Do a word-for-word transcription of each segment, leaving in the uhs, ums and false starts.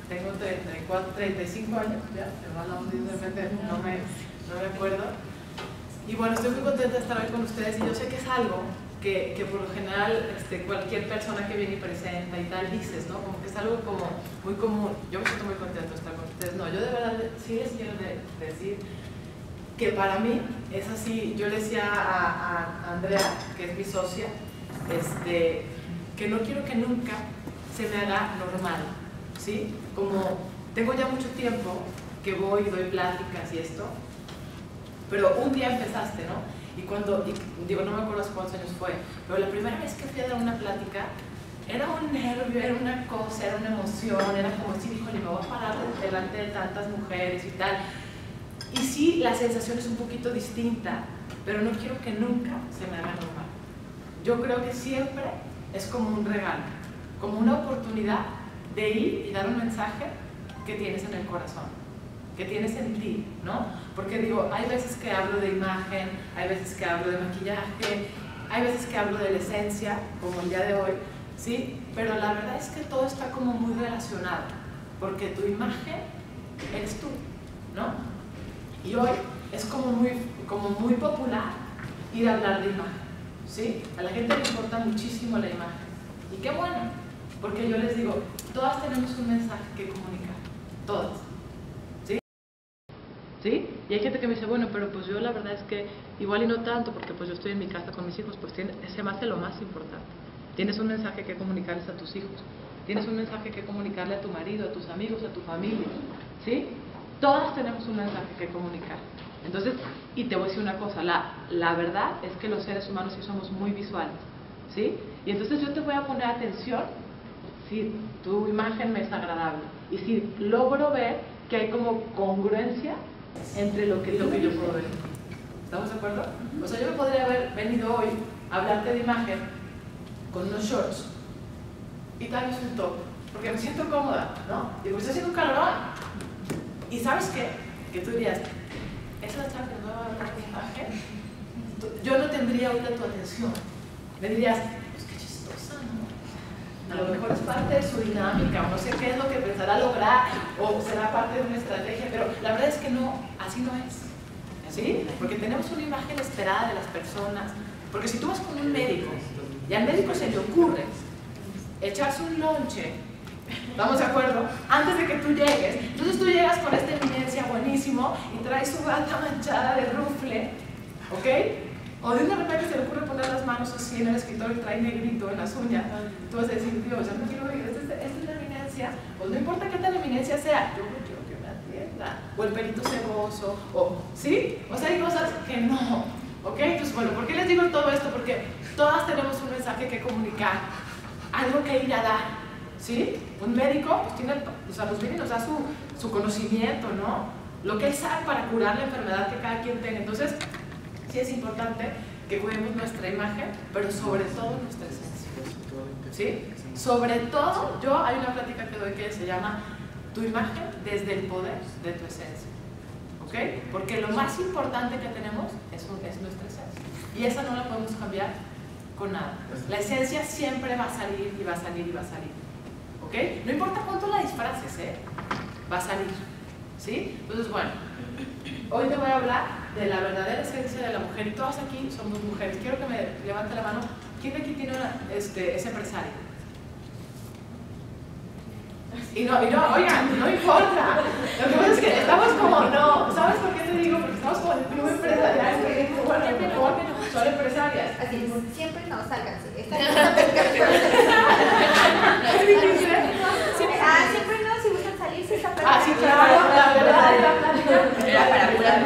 tengo treinta y cuatro, treinta y cinco años, ya, me va la onda y de repente no me, no me acuerdo. Y bueno, estoy muy contenta de estar hoy con ustedes y yo sé que es algo que, que por lo general este, cualquier persona que viene y presenta y tal dices, ¿no? Como que es algo como muy común. Yo me siento muy contenta de estar con ustedes. No, yo de verdad sí les quiero de, decir que para mí es así. Yo le decía a, a Andrea, que es mi socia, este, que no quiero que nunca se me haga normal, ¿sí? Como tengo ya mucho tiempo que voy y doy pláticas y esto, pero un día empezaste, ¿no? Y cuando, y, digo, no me acuerdo hace cuántos años fue, pero la primera vez que fui a dar una plática, era un nervio, era una cosa, era una emoción, era como decir, híjole, me voy a parar delante de tantas mujeres y tal. Y sí, la sensación es un poquito distinta, pero no quiero que nunca se me haga normal. Yo creo que siempre es como un regalo, como una oportunidad de ir y dar un mensaje que tienes en el corazón, que tienes en ti, ¿no? Porque digo, hay veces que hablo de imagen, hay veces que hablo de maquillaje, hay veces que hablo de la esencia, como el día de hoy, ¿sí? Pero la verdad es que todo está como muy relacionado, porque tu imagen eres tú, ¿no? Y hoy es como muy, como muy popular ir a hablar de imagen, ¿sí? A la gente le importa muchísimo la imagen. Y qué bueno, porque yo les digo, todas tenemos un mensaje que comunicar, todas. ¿Sí? Y hay gente que me dice, bueno, pero pues yo la verdad es que igual y no tanto, porque pues yo estoy en mi casa con mis hijos, pues tiene, se me hace lo más importante. Tienes un mensaje que comunicarles a tus hijos, tienes un mensaje que comunicarle a tu marido, a tus amigos, a tu familia, ¿sí? Todas tenemos un mensaje que comunicar. Entonces, y te voy a decir una cosa, la, la verdad es que los seres humanos sí somos muy visuales, ¿sí? Y entonces yo te voy a poner atención si tu imagen me es agradable y si logro ver que hay como congruencia entre lo que, lo que yo puedo ver. ¿Estamos de acuerdo? O sea, yo me podría haber venido hoy a hablarte de imagen con unos shorts y tal vez un top, porque me siento cómoda, ¿no? Digo, está haciendo un calorón. ¿Y sabes qué? Que tú dirías, ¿esa chava que no va a hablar de imagen? Yo no tendría ahorita tu atención. Me dirías, pues qué chistosa, ¿no? A lo mejor es parte de su dinámica, o no sé qué es lo que pensará lograr, o será parte de una estrategia, pero la verdad es que no, así no es, ¿sí? Porque tenemos una imagen esperada de las personas, porque si tú vas con un médico, y al médico se le ocurre echarse un lonche, ¿estamos de acuerdo? Antes de que tú llegues, entonces tú llegas con esta eminencia buenísimo, y traes su bata manchada de rufle, ¿ok? O de una repente se le ocurre poner las manos así en el escritorio y trae negrito en las uñas. Tú vas a decir, Dios, ya no quiero ir, esta es, esta es la eminencia. Pues no importa qué tal eminencia sea, yo no quiero que me atienda. O el pelito ceboso, o, ¿sí? O sea, hay cosas que no. ¿Ok? Entonces, bueno, ¿por qué les digo todo esto? Porque todas tenemos un mensaje que comunicar, algo que ir a dar, ¿sí? Un médico, pues tiene, o sea, nos viene y nos da su, su conocimiento, ¿no? Lo que él sabe para curar la enfermedad que cada quien tenga. Entonces, sí es importante que cuidemos nuestra imagen, pero sobre todo nuestra esencia, ¿sí? Sobre todo, yo hay una plática que doy que se llama tu imagen desde el poder de tu esencia, ¿ok? Porque lo más importante que tenemos es, un, es nuestra esencia, y esa no la podemos cambiar con nada. La esencia siempre va a salir y va a salir y va a salir, ¿ok? No importa cuánto la disfraces, ¿eh? Va a salir, ¿sí? Entonces, bueno, hoy te voy a hablar de la verdadera esencia de la mujer, y todas aquí somos mujeres. Quiero que me levante la mano. ¿Quién de aquí tiene una, este, es empresario? Y no, y no, oigan, no importa. Lo que pasa es que estamos como, no, ¿sabes por qué te digo? Porque estamos como en el club empresarial, que bueno, a lo mejor son empresarias. Así es, siempre no, sálganse. ¿Qué dijiste? Ah, siempre no, si gustan salir, si está Ah, sí, claro, la verdad es la plática. Era para puras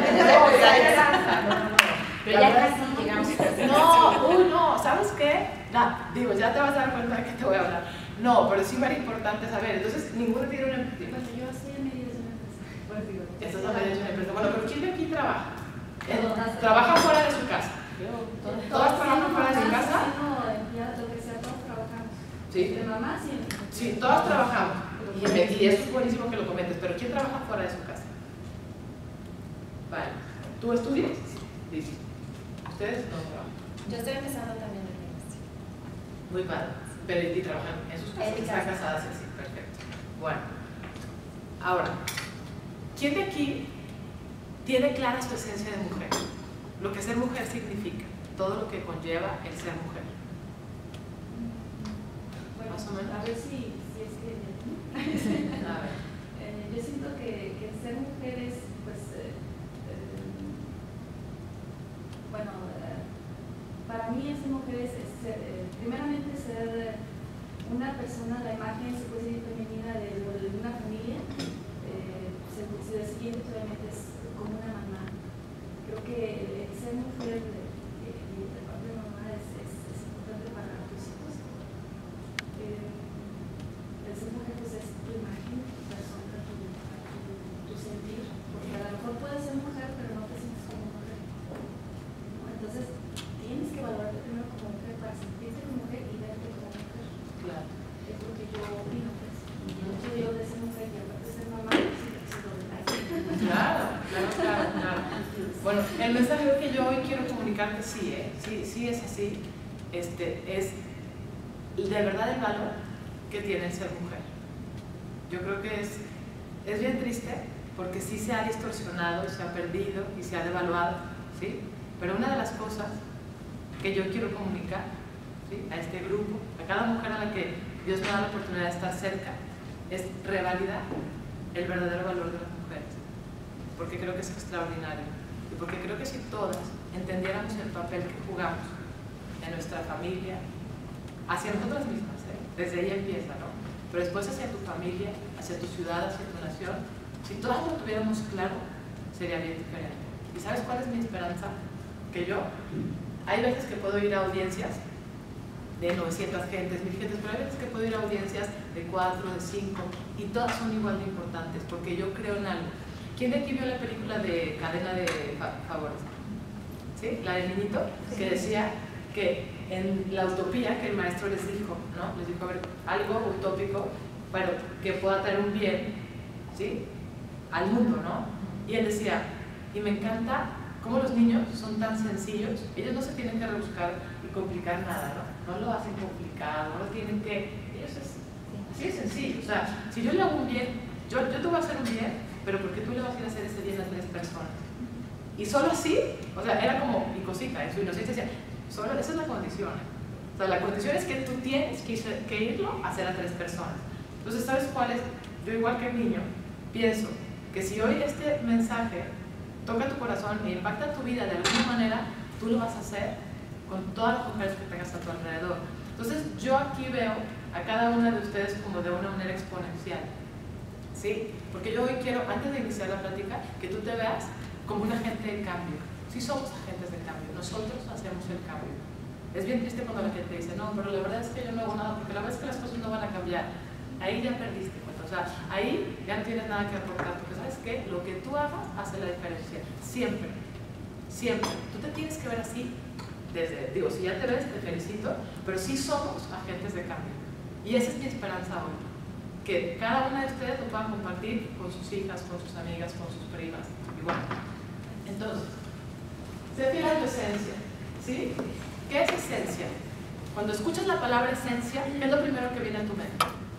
Pero ya casi llegamos. No, uy, no, ¿sabes qué? No, digo, ya te vas a dar cuenta de que te voy a hablar. No, pero sí era importante saber. Entonces, ninguno tiene una empresa. Bueno, yo sí a medias de una empresa. Estás a medias de una empresa. Bueno, pero ¿quién de aquí trabaja? ¿Eh? ¿Trabaja fuera de su casa? ¿Todas trabajan fuera de su casa? No, ya lo que sea, todos trabajamos. Sí. De mamá, sí. Sí, todas trabajamos. Y, y eso es buenísimo que lo comentes, pero ¿quién trabaja fuera de su casa? Vale. ¿Tú estudias? Sí. ¿Ustedes no trabajan? Yo estoy empezando también en la industria. Muy padre. Pero ¿y trabajan en sus casas? En mi ¿Están casa. casadas? Sí, perfecto. Bueno, Ahora, ¿quién de aquí tiene clara su esencia de mujer? Lo que ser mujer significa, todo lo que conlleva el ser mujer. Bueno, Más o menos. a ver si, si es que... A ver. Eh, yo siento que, que ser mujer es, pues, eh, eh, bueno, eh, para mí ser mujer es, es ser, eh, primeramente ser eh, una persona, la imagen, se puede decir, femenina de, de una familia. Eh, se, se el siguiente obviamente es como una mamá. Creo que el, el ser mujer de, de, de parte de mamá es, es, es importante para tus hijos. Eh, el ser mujer pues es tu imagen, tu persona, tu, tu, tu sentir, porque a lo mejor puedes ser mujer pero no te sientes como mujer, ¿no? Entonces tienes que valorarte primero como mujer para sentirte como mujer y verte como mujer. Claro. Es lo que yo opino, pues. Y el hecho de yo de ser mujer y aparte de ser mamá, pues sí, sí lo detalles. Claro, claro, claro, claro. Bueno, el mensaje que yo hoy quiero comunicarte sí, ¿eh? sí, sí es así, este, es de verdad el valor que tiene el ser mujer. Yo creo que es, es bien triste porque sí se ha distorsionado, se ha perdido y se ha devaluado, ¿sí? Pero una de las cosas que yo quiero comunicar, ¿sí?, a este grupo, a cada mujer a la que Dios me da la oportunidad de estar cerca, es revalidar el verdadero valor de las mujeres, porque creo que es extraordinario y porque creo que si todas entendiéramos el papel que jugamos en nuestra familia, hacia nosotras mismas, ¿eh? Desde ahí empieza, ¿no? Pero después hacia tu familia, hacia tu ciudad, hacia tu nación, si todas lo tuviéramos claro, sería bien diferente. ¿Y sabes cuál es mi esperanza? Que yo, hay veces que puedo ir a audiencias de novecientas gentes, mil gentes, pero hay veces que puedo ir a audiencias de cuatro, de cinco, y todas son igual de importantes, porque yo creo en algo. ¿Quién de aquí vio la película de Cadena de Favores? ¿Sí? La del niñito, que decía que en la utopía que el maestro les dijo, ¿no? Les dijo, a ver, algo utópico, pero que pueda traer un bien, ¿sí?, al mundo, ¿no? Y él decía, y me encanta cómo los niños son tan sencillos, ellos no se tienen que rebuscar y complicar nada, ¿no? No lo hacen complicado, no lo tienen que... Ellos es, sí es sencillo, o sea, si yo le hago un bien, yo, yo te voy a hacer un bien, pero porque tú le vas a ir a hacer ese bien a tres personas. Y solo así, o sea, era como mi cosita, en su inocencia decía, solo, esa es la condición. O sea, la condición es que tú tienes que, que irlo a hacer a tres personas. Entonces, ¿sabes cuál es? Yo igual que el niño, pienso que si hoy este mensaje toca tu corazón e impacta tu vida de alguna manera, tú lo vas a hacer con todas las mujeres que tengas a tu alrededor. Entonces, yo aquí veo a cada una de ustedes como de una manera exponencial, ¿sí? Porque yo hoy quiero, antes de iniciar la plática, que tú te veas como un agente de cambio. Sí somos agentes de cambio, nosotros hacemos el cambio. Es bien triste cuando la gente dice, no, pero la verdad es que yo no hago nada, porque la verdad es que las cosas no van a cambiar. Ahí ya perdiste cuenta, o sea, ahí ya no tienes nada que aportar, porque ¿sabes qué? Lo que tú hagas hace la diferencia, siempre, siempre. Tú te tienes que ver así, desde, digo, si ya te ves, te felicito, pero sí somos agentes de cambio. Y esa es mi esperanza hoy, que cada una de ustedes lo puedan compartir con sus hijas, con sus amigas, con sus primas, igual. Entonces, sé fiel a tu esencia, ¿sí? ¿Qué es esencia? Cuando escuchas la palabra esencia, ¿qué es lo primero que viene a tu mente?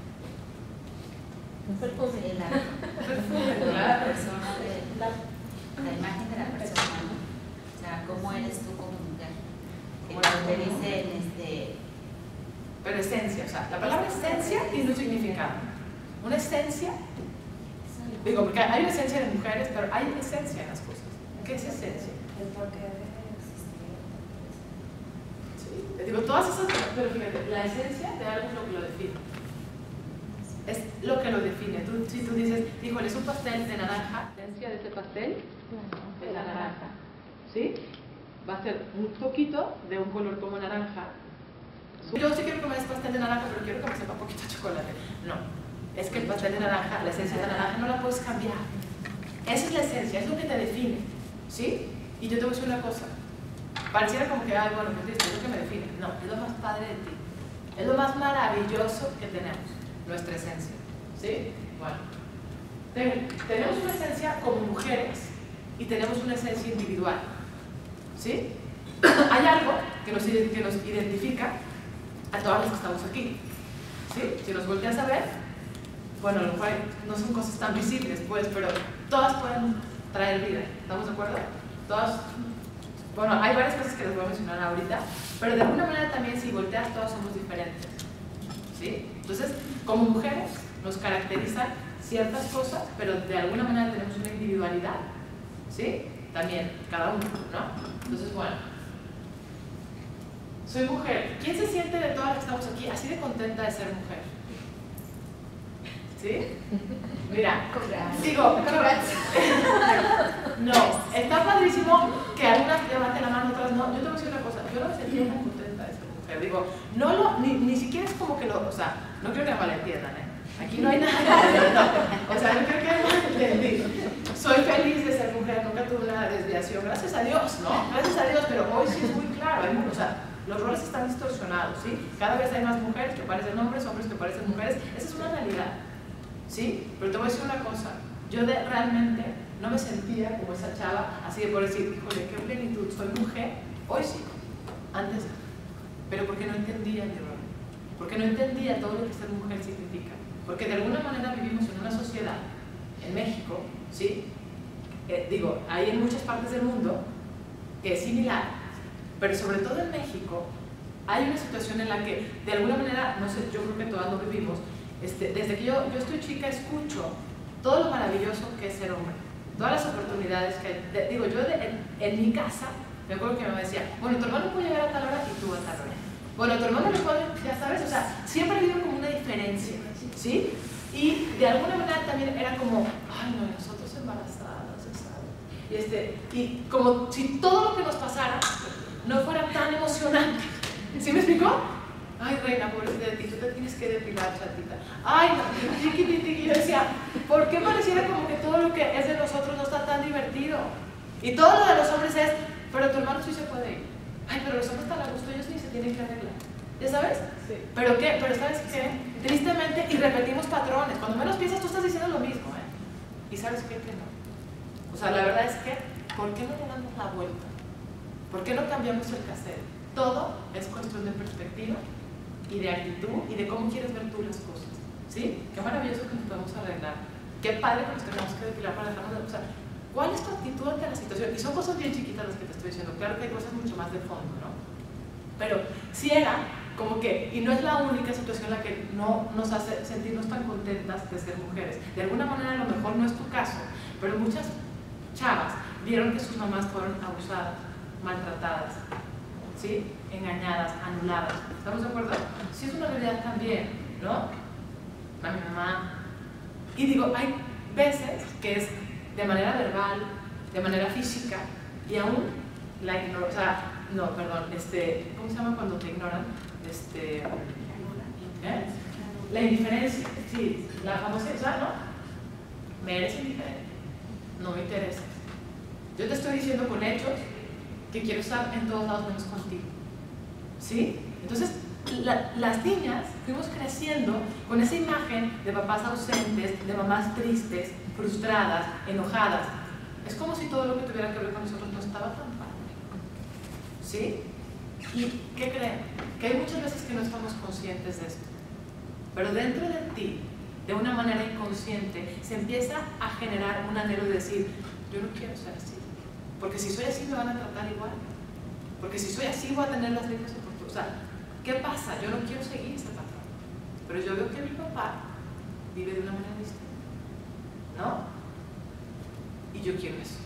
Perfume, la, Perfume, la claro. persona, de, la, la imagen de la persona, ¿no? O sea, cómo eres tú como mujer. Que cuando te dicen, este... Pero esencia, o sea, la palabra esencia tiene un significado. Una esencia, digo, porque hay una esencia de mujeres, pero hay esencia en las cosas. ¿Qué es esencia? El porqué de existir. Sí, digo, todas esas, pero fíjate, la esencia de algo es lo que lo define. Es lo que lo define. Tú, si tú dices, híjole, es un pastel de naranja, la esencia de ese pastel es la naranja, ¿sí? Va a ser un poquito de un color como naranja. Yo sí quiero comer ese pastel de naranja, pero quiero que me sepa un poquito de chocolate. No, es que el pastel de naranja, la esencia de naranja no la puedes cambiar. Esa es la esencia, es lo que te define, ¿sí? Y yo te voy a decir una cosa, pareciera como que, ay, bueno, pues es lo que me define. No, es lo más padre de ti, es lo más maravilloso que tenemos, nuestra esencia, ¿sí? Bueno, tenemos una esencia como mujeres y tenemos una esencia individual, ¿sí? Hay algo que nos, que nos identifica a todas las que estamos aquí, ¿sí? Si nos volteas a ver, bueno, a lo mejor no son cosas tan visibles, pues, pero todas pueden traer vida. ¿Estamos de acuerdo? Todas, bueno, hay varias cosas que les voy a mencionar ahorita, pero de alguna manera también si volteas todas somos diferentes. ¿Sí? Entonces, como mujeres nos caracterizan ciertas cosas, pero de alguna manera tenemos una individualidad. ¿Sí? También, cada uno, ¿no? Entonces, bueno, soy mujer. ¿Quién se siente de todas las que estamos aquí así de contenta de ser mujer? ¿Sí? Mira, digo, no, está padrísimo que algunas levanten la mano, otras no. Yo te voy a decir una cosa, yo no me sentía tan contenta de ser mujer. Digo, no lo, ni, ni siquiera es como que lo, o sea, no creo que me malentiendan, ¿eh? Aquí no hay nada que no, o sea, no creo que me malentiendan. Soy feliz de ser mujer, nunca tuve una desviación, gracias a Dios, ¿no? Gracias a Dios, pero hoy sí es muy claro, hay, o sea, los roles están distorsionados, ¿sí? Cada vez hay más mujeres que parecen hombres, hombres que parecen mujeres, esa es una realidad, ¿sí? Pero te voy a decir una cosa, yo de, realmente no me sentía como esa chava, así de por decir, híjole, qué plenitud, soy mujer, hoy sí, antes no, pero porque no entendía mi rol, porque no entendía todo lo que ser mujer significa, porque de alguna manera vivimos en una sociedad, en México, ¿sí? Eh, digo, hay en muchas partes del mundo que es similar, pero sobre todo en México hay una situación en la que de alguna manera, no sé, yo creo que todas lo vivimos, este, desde que yo, yo estoy chica escucho todo lo maravilloso que es ser hombre, todas las oportunidades que hay, de, digo, yo de, en, en mi casa, me acuerdo que mi mamá decía, bueno, tu hermano puede llegar a tal hora y tú a tal hora, bueno, tu hermano le puede, ya sabes, o sea, siempre ha habido como una diferencia, ¿sí? Y de alguna manera también era como, ay no, nosotros embarazadas, ¿sabes? Y, este, y como si todo lo que nos pasara no fuera tan emocionante. ¿Sí me explicó? Ay, reina, pobrecita de ti, tú te tienes que depilar, chatita. Ay, no, chiquitita. Y yo decía, ¿por qué pareciera como que todo lo que es de nosotros no está tan divertido? Y todo lo de los hombres es, pero tu hermano sí se puede ir. Ay, pero los hombres están a gusto, ellos ni se tienen que arreglar. ¿Ya sabes? Sí. ¿Pero qué? ¿Pero sabes qué? Tristemente, y repetimos patrones. Cuando menos piensas, tú estás diciendo lo mismo, ¿eh? ¿Y sabes qué? Que no. O sea, la verdad es que, ¿por qué no le damos la vuelta? ¿Por qué no cambiamos el cassette? Todo es cuestión de perspectiva y de actitud y de cómo quieres ver tú las cosas. ¿Sí? Qué maravilloso que nos podemos arreglar. Qué padre que nos tengamos que depilar para dejarnos de... O sea, ¿cuál es tu actitud ante la situación? Y son cosas bien chiquitas las que te estoy diciendo. Claro que hay cosas mucho más de fondo, ¿no? Pero si era como que, y no es la única situación la que no nos hace sentirnos tan contentas de ser mujeres. De alguna manera a lo mejor no es tu caso, pero muchas chavas vieron que sus mamás fueron abusadas, maltratadas, ¿sí? Engañadas, anuladas. ¿Estamos de acuerdo? Sí es una realidad también, ¿no? A mi mamá. Y digo, hay veces que es de manera verbal, de manera física, y aún la ignoran, o sea, no, perdón, este, ¿cómo se llama cuando te ignoran? Este, ¿eh? La indiferencia, sí, la famosa, o sea, ¿no? Me eres indiferente, no me interesa. Yo te estoy diciendo con hechos que quiero estar en todos lados menos contigo, ¿sí? Entonces, la, las niñas fuimos creciendo con esa imagen de papás ausentes, de mamás tristes, frustradas, enojadas. Es como si todo lo que tuviera que ver con nosotros no estaba tan padre, ¿sí? ¿Y qué creen? Que hay muchas veces que no estamos conscientes de esto, pero dentro de ti, de una manera inconsciente, se empieza a generar un anhelo de decir, yo no quiero ser así, porque si soy así me van a tratar igual, porque si soy así voy a tener las mismas oportunidades. O sea, ¿qué pasa? Yo no quiero seguir ese patrón, pero yo veo que mi papá vive de una manera distinta, ¿no? Y yo quiero eso,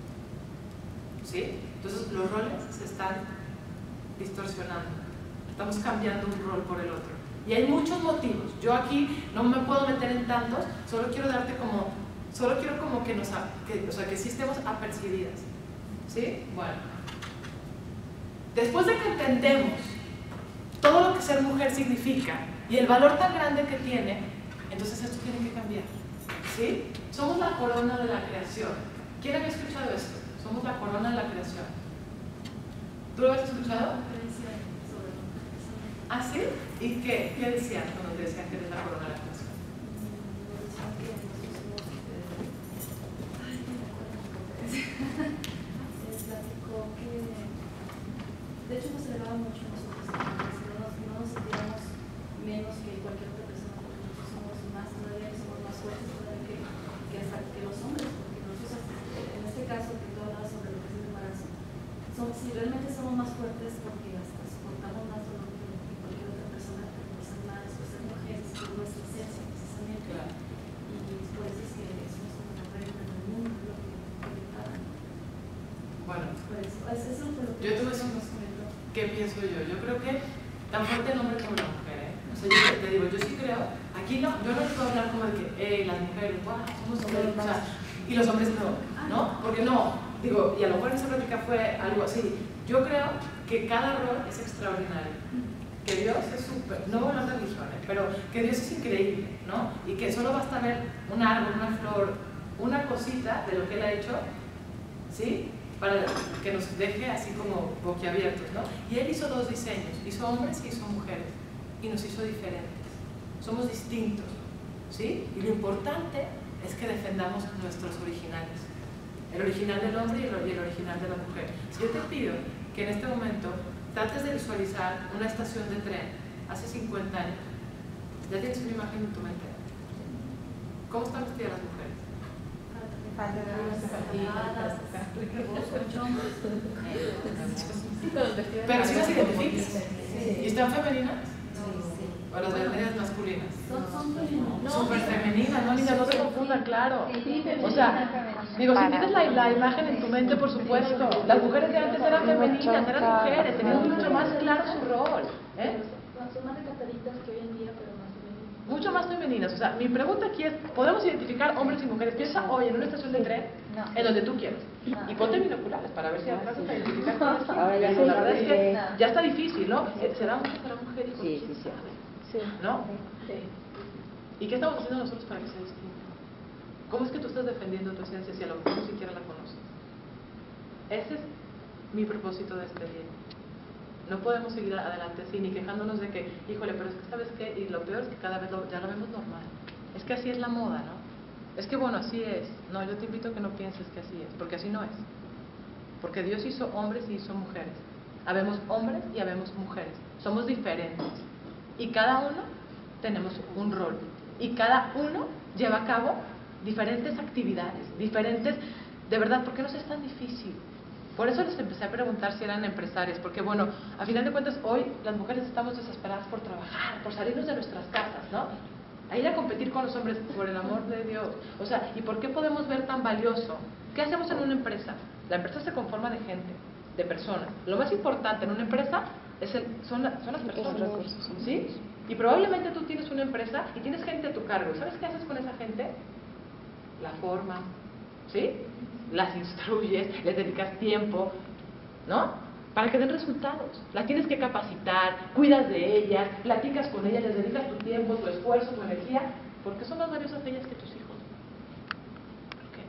¿sí? Entonces los roles se están distorsionando, estamos cambiando un rol por el otro y hay muchos motivos. Yo aquí no me puedo meter en tantos, solo quiero darte como, solo quiero como que nos, que, o sea, que sí estemos apercibidas, ¿sí? Bueno, después de que entendemos todo lo que ser mujer significa y el valor tan grande que tiene, entonces esto tiene que cambiar, ¿sí? Somos la corona de la creación. ¿Quién había escuchado esto? Somos la corona de la creación. ¿Tú lo habías escuchado? ¿Ah, sí? ¿Y qué, qué decían cuando te decían que eres la corona de la creación? De hecho, nos elevaba mucho nosotros, no nos, no nos sentíamos menos que cualquier otra persona, porque nosotros somos más, todavía somos más fuertes porque hasta soportamos más dolor que que cualquier otra persona, por ser madres, por ser mujeres, por nuestra esencia precisamente. Claro. Y por eso es que somos una reina del mundo, lo que comentaba. Bueno, Por eso, eso es lo que yo te voy a decir nos comentó. ¿qué pienso yo? Yo creo que tan fuerte el hombre como la mujer, ¿eh? O sea, yo te digo, yo sí creo, aquí no, yo no puedo hablar como de que, eh, las mujeres, guau, somos hombres, o sea, y los hombres no, ¿no? Porque no, digo, y a lo mejor esa plática fue algo así. Yo creo que cada rol es extraordinario, que Dios es súper, no una religión, ¿eh? Pero que Dios es increíble, ¿no? Y que solo basta ver un árbol, una flor, una cosita de lo que Él ha hecho, ¿sí? Para que nos deje así como boquiabiertos, ¿no? Y Él hizo dos diseños, hizo hombres y hizo mujeres, y nos hizo diferentes. Somos distintos, ¿sí? Y lo importante es que defendamos nuestros originales, el original del hombre y el, y el original de la mujer. Si yo te pido que en este momento trates de visualizar una estación de tren hace cincuenta años, ¿ya tienes una imagen en tu mente? ¿Cómo están vestidas las mujeres? Pero si las identificas, ¿y están femeninas? ¿O las medias masculinas? Son femeninas. Súper femeninas, no, niña, no se confundan, claro. O sea, digo, si tienes la, la imagen en tu mente, por supuesto, las mujeres de antes eran femeninas, eran mujeres, tenían mucho más claro su rol, ¿eh? Son más recataditas que hoy en día, pero más femeninas. Mucho más femeninas. O sea, mi pregunta aquí es, ¿podemos identificar hombres y mujeres? Piensa hoy en una estación de tren, No. en donde tú quieras, y ponte binoculares para ver si alcanzas a identificar quién es quién. Ahora ya La sí. verdad es que No. ya está difícil, ¿no? ¿Será hombre, será mujer? Hijo, Sí, ¿quién sí, sí. sabe? Sí. ¿No? Sí. ¿Y qué estamos haciendo nosotros para que sea distinto? ¿Cómo es que tú estás defendiendo tu esencia si a lo mejor ni siquiera la conoces? Ese es mi propósito de este día. No podemos seguir adelante así, ni quejándonos de que, híjole, pero es que ¿sabes qué? Y lo peor es que cada vez lo, ya lo vemos normal. Es que así es la moda, ¿no? Es que bueno, así es. No, yo te invito a que no pienses que así es, porque así no es. Porque Dios hizo hombres y hizo mujeres. Habemos hombres y habemos mujeres. Somos diferentes. Y cada uno tenemos un rol. Y cada uno lleva a cabo diferentes actividades, diferentes... De verdad, ¿por qué nos es tan difícil? Por eso les empecé a preguntar si eran empresarias, porque bueno, a final de cuentas hoy las mujeres estamos desesperadas por trabajar, por salirnos de nuestras casas, ¿no? A ir a competir con los hombres, por el amor de Dios. O sea, ¿y por qué podemos ver tan valioso? ¿Qué hacemos en una empresa? La empresa se conforma de gente, de personas. Lo más importante en una empresa es el, son, la, son las personas, ¿sí? Y probablemente tú tienes una empresa y tienes gente a tu cargo. ¿Y sabes qué haces con esa gente? La formas, ¿sí? Las instruyes, les dedicas tiempo, ¿no? Para que den resultados. Las tienes que capacitar, cuidas de ellas, platicas con ellas, les dedicas tu tiempo, tu esfuerzo, tu energía, porque son más valiosas ellas que tus hijos. ¿Por qué?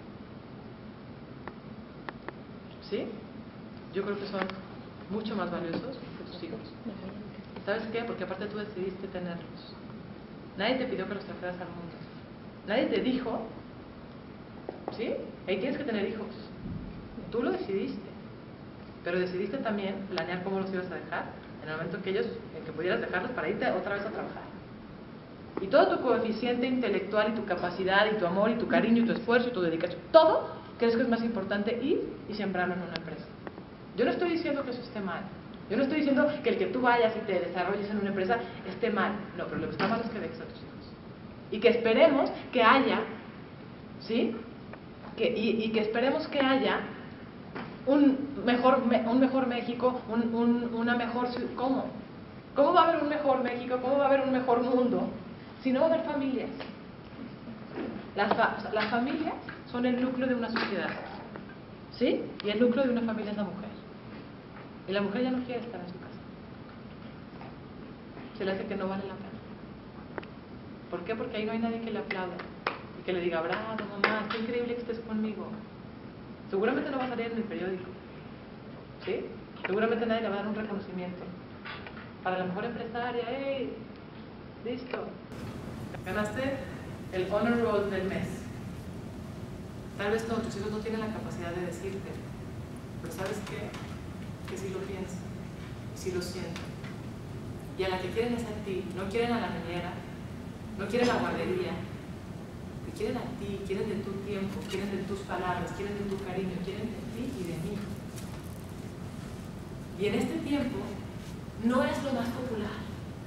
¿Sí? Yo creo que son mucho más valiosos que tus hijos. ¿Sabes qué? Porque aparte tú decidiste tenerlos. Nadie te pidió que los trajeras al mundo. Nadie te dijo, ¿sí? Ahí tienes que tener hijos. Tú lo decidiste. Pero decidiste también planear cómo los ibas a dejar en el momento en que ellos, en que pudieras dejarlos para irte otra vez a trabajar. Y todo tu coeficiente intelectual y tu capacidad y tu amor y tu cariño y tu esfuerzo y tu dedicación, todo crees que es más importante ir y sembrarlo en una empresa. Yo no estoy diciendo que eso esté mal. Yo no estoy diciendo que el que tú vayas y te desarrolles en una empresa esté mal. No, pero lo que está mal es que dejes a tus hijos. Y que esperemos que haya, ¿sí? Que, y, y que esperemos que haya un mejor, un mejor México, un, un, una mejor ciudad. ¿Cómo? ¿Cómo va a haber un mejor México? ¿Cómo va a haber un mejor mundo? Si no va a haber familias. Las, fa las familias son el núcleo de una sociedad, ¿sí? Y el núcleo de una familia es la mujer. Y la mujer ya no quiere estar en su casa. Se le hace que no vale la pena. ¿Por qué? Porque ahí no hay nadie que le aplaude y que le diga, bravo, mamá, qué increíble que estés conmigo. Seguramente no va a salir en el periódico, ¿sí? Seguramente nadie le va a dar un reconocimiento. Para la mejor empresaria, ¡hey! Listo. Ganaste el Honor Roll del mes. Tal vez no, tus hijos no tienen la capacidad de decirte, pero ¿sabes qué? Que sí lo piensan, y sí lo sienten. Y a la que quieren es a ti, no quieren a la niñera, no quieren la guardería, te quieren a ti, quieren de tu tiempo, quieren de tus palabras, quieren de tu cariño, quieren de ti y de mí. Y en este tiempo no es lo más popular,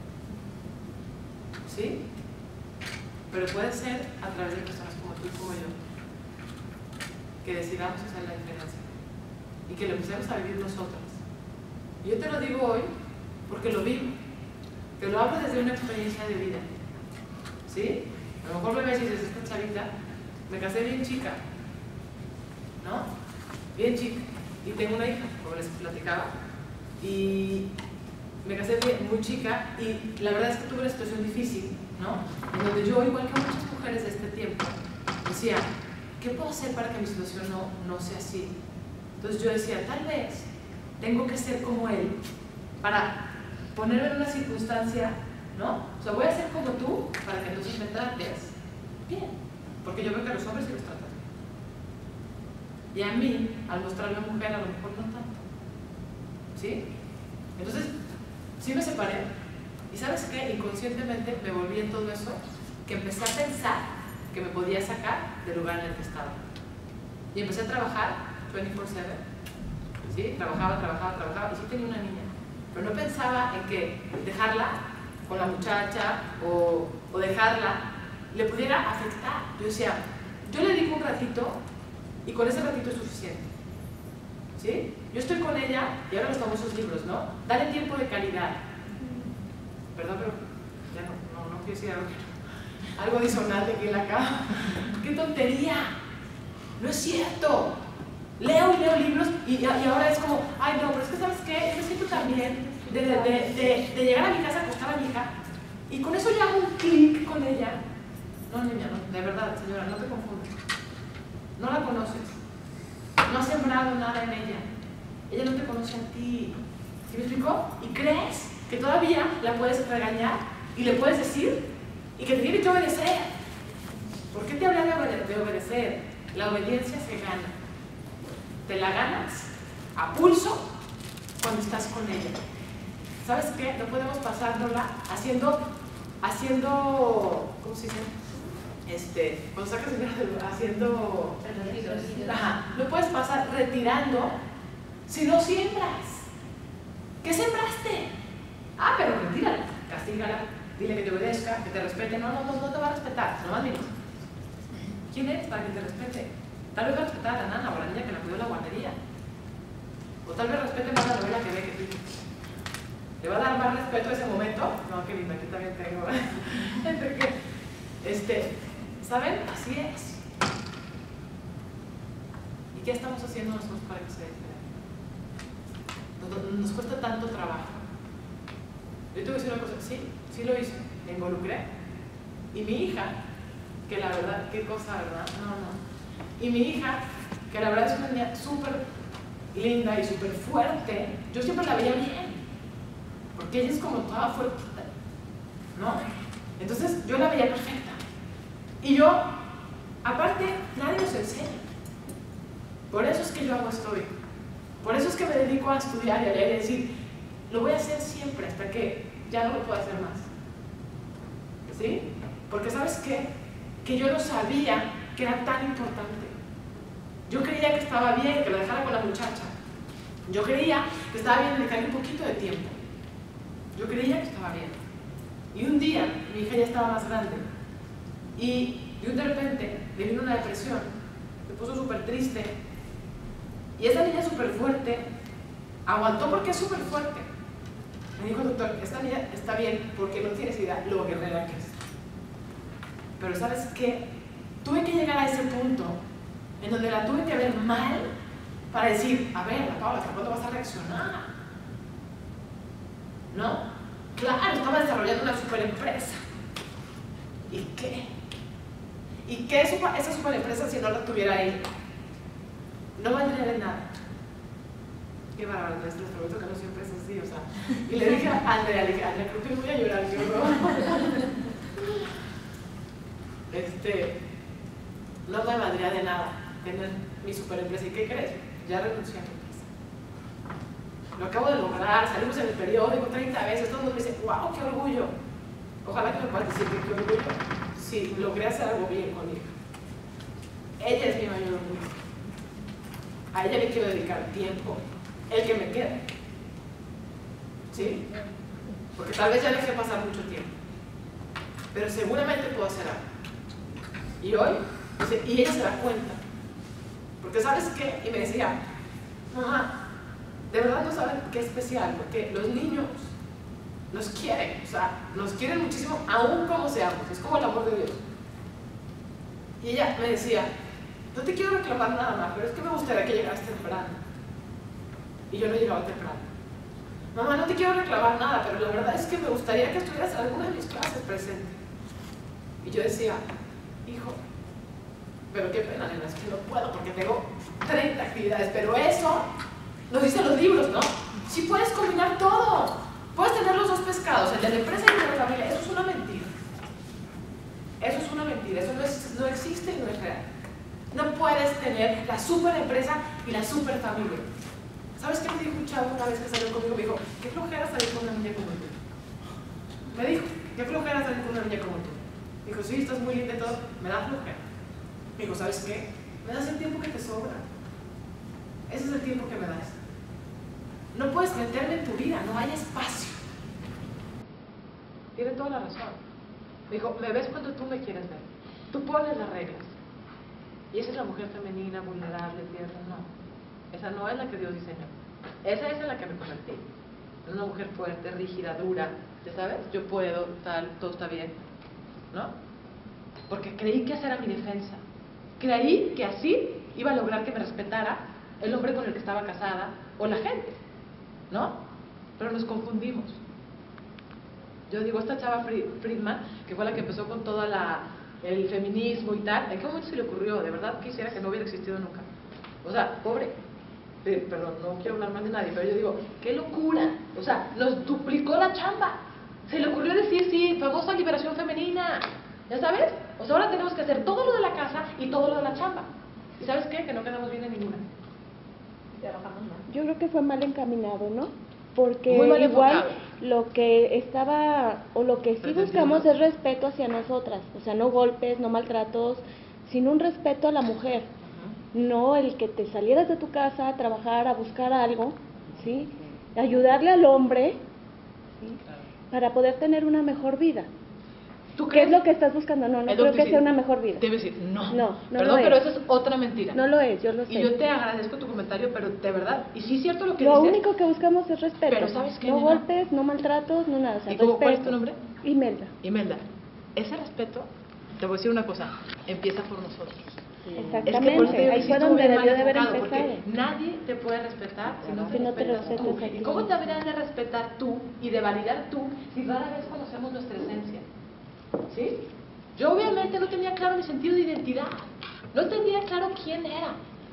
¿sí? Pero puede ser a través de personas como tú y como yo, que decidamos hacer la diferencia y que lo empecemos a vivir nosotras. Y yo te lo digo hoy porque lo vivo, te lo hablo desde una experiencia de vida, ¿sí? A lo mejor me ves y dices, esta chavita, me casé bien chica, ¿no? Bien chica, y tengo una hija, como les platicaba, y me casé bien, muy chica, y la verdad es que tuve una situación difícil, ¿no? En donde yo, igual que muchas mujeres de este tiempo, decía, ¿qué puedo hacer para que mi situación no, no sea así? Entonces yo decía, tal vez tengo que ser como él para ponerme en una circunstancia, ¿no? O sea, voy a ser como tú para que entonces me trates bien, porque yo veo que a los hombres sí los tratan bien. Y a mí, al mostrarme mujer, a lo mejor no tanto, ¿sí? Entonces, sí me separé, y ¿sabes qué? Inconscientemente me volví en todo eso, que empecé a pensar que me podía sacar del lugar en el que estaba. Y empecé a trabajar veinticuatro siete, ¿sí? Trabajaba, trabajaba, trabajaba, y sí tenía una niña. Pero no pensaba en que dejarla con la muchacha o, o dejarla le pudiera afectar. Yo decía, yo le dedico un ratito y con ese ratito es suficiente, ¿sí? Yo estoy con ella y ahora los famosos libros, ¿no? Dale tiempo de calidad. Perdón, pero ya no, no, no quiero decir algo, algo disonante aquí en la cama. ¡Qué tontería! No es cierto. Leo y leo libros y, y ahora es como, ay no, pero es que ¿sabes qué? Yo me siento también de, de, de, de, de llegar a mi casa, acostar a mi hija y con eso ya hago un clic con ella. No, niña, no, de verdad, señora, no te confundas. No la conoces. No has sembrado nada en ella. Ella no te conoce a ti. ¿Sí me explicó? Y crees que todavía la puedes regañar y le puedes decir y que te tiene que obedecer. ¿Por qué te habla de, obede de obedecer? La obediencia se gana. Te la ganas a pulso cuando estás con ella. ¿Sabes qué? No podemos pasárnosla haciendo, haciendo, ¿cómo se dice? Este, cuando sacas dinero, haciendo, ajá, no puedes pasar retirando si no siembras. ¿Qué sembraste? Ah, pero retírala, castígala, dile que te obedezca, que te respete. No, no, no, no te va a respetar, nomás diles. ¿Quién eres para que te respete? Tal vez va a respetar a la nana o a la niña que la cuidó en la guardería. O tal vez respete más la novela que ve que tú. ¿Le va a dar más respeto a ese momento? No, que linda, aquí también tengo. Entre que, este, ¿saben? Así es. ¿Y qué estamos haciendo nosotros para que sea diferente? Nos, nos cuesta tanto trabajo. Yo te voy a decir una cosa, sí, sí lo hice, me involucré. Y mi hija, que la verdad, qué cosa, ¿verdad? No, no. Y mi hija, que la verdad es una niña súper linda y súper fuerte, yo siempre la veía bien, porque ella es como toda fuertita, ¿no? Entonces yo la veía perfecta. Y yo, aparte, nadie nos enseña. Por eso es que yo hago esto hoy. Por eso es que me dedico a estudiar y a leer y decir, lo voy a hacer siempre hasta que ya no lo pueda hacer más. ¿Sí? Porque ¿sabes qué? Que yo no sabía que era tan importante. Yo creía que estaba bien que la dejara con la muchacha. Yo creía que estaba bien dedicarle un poquito de tiempo. Yo creía que estaba bien. Y un día, mi hija ya estaba más grande. Y de un de repente le vino una depresión. Me puso súper triste. Y esa niña súper fuerte aguantó porque es súper fuerte. Me dijo el doctor, esta niña está bien porque no tienes idea lo guerrera que es. Pero ¿sabes qué? Tuve que llegar a ese punto en donde la tuve que ver mal para decir, a ver, Paula, ¿hasta cuándo vas a reaccionar? ¿No? Claro, estaba desarrollando una super empresa. ¿Y qué? ¿Y qué es esa super empresa si no la tuviera ella? No valdría de nada. Qué bárbaro, les prometo que no siempre es así, o sea. Y le dije a Andrea, le dije, Andrea, creo que voy a llorar, qué horror. Este, no me valdría de nada tener mi super empresa. ¿Y qué crees? Ya renuncié a mi empresa. Lo acabo de lograr, salimos en el periódico treinta veces, todo el mundo me dice, wow, qué orgullo. Ojalá que me puedan decir que qué orgullo. Sí, logré hacer algo bien con mi hija. Ella es mi mayor orgullo. A ella le quiero dedicar tiempo, el que me quede. ¿sí? Porque tal vez ya dejé pasar mucho tiempo, pero seguramente puedo hacer algo. Y hoy, dice, y ella se da cuenta, porque ¿sabes qué? Y me decía, mamá, de verdad no saben qué especial, porque los niños nos quieren, o sea, nos quieren muchísimo, aún como seamos, es como el amor de Dios. Y ella me decía, no te quiero reclamar nada más, pero es que me gustaría que llegaras temprano. Y yo no llegaba temprano. Mamá, no te quiero reclamar nada, pero la verdad es que me gustaría que estuvieras en alguna de mis clases presente. Y yo decía, hijo, pero qué pena, nena, es que no puedo porque tengo treinta actividades, pero eso nos dicen los libros, ¿no? Si puedes combinar todo, puedes tener los dos pescados, el de la empresa y el de la familia. Eso es una mentira. Eso es una mentira, eso no, es, no existe y no es real. No puedes tener la super empresa y la super familia. ¿Sabes qué me dijo un chavo una vez que salió conmigo? Me dijo, qué flojera salir con una niña como tú. Me dijo, qué flojera salir con una niña como tú. Me dijo, sí, estás muy linda y todo, me da flojera. Me dijo, ¿sabes qué? Me das el tiempo que te sobra. Ese es el tiempo que me das. No puedes meterme en tu vida, no hay espacio. Tiene toda la razón. Me dijo, me ves cuando tú me quieres ver. Tú pones las reglas. Y esa es la mujer femenina, vulnerable, tierna. No. Esa no es la que Dios diseñó. Esa es en la que me convertí. Es una mujer fuerte, rígida, dura. ¿Ya sabes? Yo puedo, tal, todo está bien. ¿No? Porque creí que esa era mi defensa. Creí que así iba a lograr que me respetara el hombre con el que estaba casada o la gente. ¿No? Pero nos confundimos. Yo digo, esta chava Friedman, que fue la que empezó con todo el feminismo y tal, ¿en qué momento se le ocurrió? De verdad quisiera que no hubiera existido nunca. O sea, pobre, eh, perdón, no quiero hablar mal de nadie, pero yo digo, ¡qué locura! O sea, nos duplicó la chamba. Se le ocurrió decir, sí, famosa liberación femenina. ¿Ya sabes? O sea, ahora tenemos que hacer todo lo de la casa y todo lo de la chamba. ¿Y sabes qué? Que no quedamos bien en ninguna. Yo creo que fue mal encaminado, ¿no? Porque Muy mal igual enfocado. lo que estaba, o lo que sí Pretendiendo. buscamos es respeto hacia nosotras, o sea, no golpes, no maltratos, sino un respeto a la mujer, no el que te salieras de tu casa a trabajar, a buscar algo, ¿sí? Ayudarle al hombre, ¿sí? Para poder tener una mejor vida. ¿Tú ¿Qué crees? es lo que estás buscando? No, no Es lo creo que sí- sea una mejor vida. Debe decir, no. No, no Perdón, lo pero es. esa es otra mentira. No lo es, yo lo sé. Y yo te agradezco tu comentario, pero de verdad, y sí es cierto lo que Lo dices. único que buscamos es respeto. Pero ¿sabes qué, No nena? golpes, no maltratos, no nada. O sea, ¿Y cómo, respeto. cuál es tu nombre? Imelda. Imelda, ese respeto, te voy a decir una cosa, empieza por nosotros. Exactamente, Es que por eso te digo que ahí sí fue estuvo donde bien debió mal de haber enfocado, empezado. porque nadie te puede respetar si no te Si no te respetas respetas tú. a ti ¿Y cómo mismo. te deberías de respetar tú y de validar tú si rara vez conocemos nuestra esencia? ¿Sí? Yo obviamente no tenía claro mi sentido de identidad, no tenía claro quién era,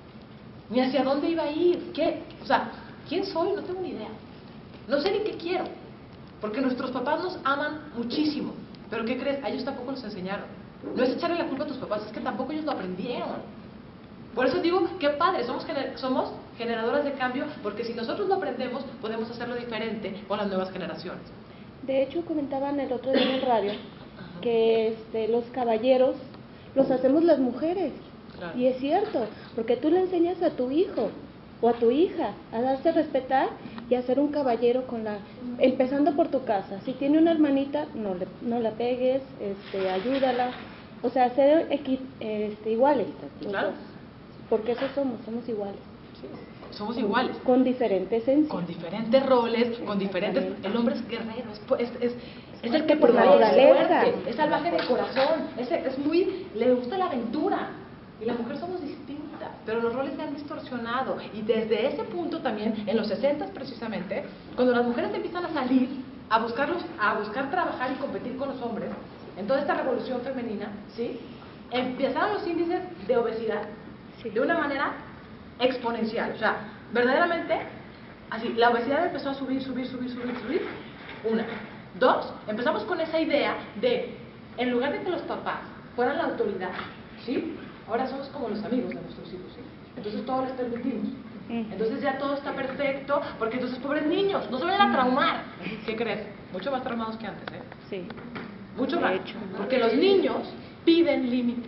ni hacia dónde iba a ir, qué, o sea, quién soy, no tengo ni idea, no sé ni qué quiero, porque nuestros papás nos aman muchísimo, pero ¿qué crees? A ellos tampoco nos enseñaron. No es echarle la culpa a tus papás, es que tampoco ellos lo aprendieron. Por eso digo, qué padre, somos, gener somos generadoras de cambio, porque si nosotros lo aprendemos, podemos hacerlo diferente con las nuevas generaciones. De hecho, comentaban el otro día en el radio que este, los caballeros los hacemos las mujeres. Claro. Y es cierto, porque tú le enseñas a tu hijo o a tu hija a darse a respetar y a ser un caballero con la, empezando por tu casa. Si tiene una hermanita, no, le, no la pegues, este, ayúdala, o sea, ser equi, este, iguales los Claro. dos, porque eso somos, somos iguales. Sí, somos iguales. Con diferentes esencias. Con diferentes roles, con diferentes... El hombre es guerrero, es, es, es, es el que Por protege, naturaleza. es fuerte, es salvaje de corazón, es, es muy... le gusta la aventura. Y la mujer somos distintas, pero los roles se han distorsionado. Y desde ese punto también, en los sesentas precisamente, cuando las mujeres empiezan a salir, a, buscarlos, a buscar trabajar y competir con los hombres, en toda esta revolución femenina, ¿sí? Empezaron los índices de obesidad Sí. de una manera exponencial. O sea, verdaderamente, así, la obesidad empezó a subir, subir, subir, subir, subir. Una. Dos, empezamos con esa idea de, en lugar de que los papás fueran la autoridad, ¿sí? Ahora somos como los amigos de nuestros hijos, ¿sí? Entonces todo les permitimos. Entonces ya todo está perfecto, porque entonces pobres niños, no se vayan a traumar. ¿Qué crees? Mucho más traumados que antes, ¿eh? Sí. Mucho De más. hecho. Porque los niños piden límites.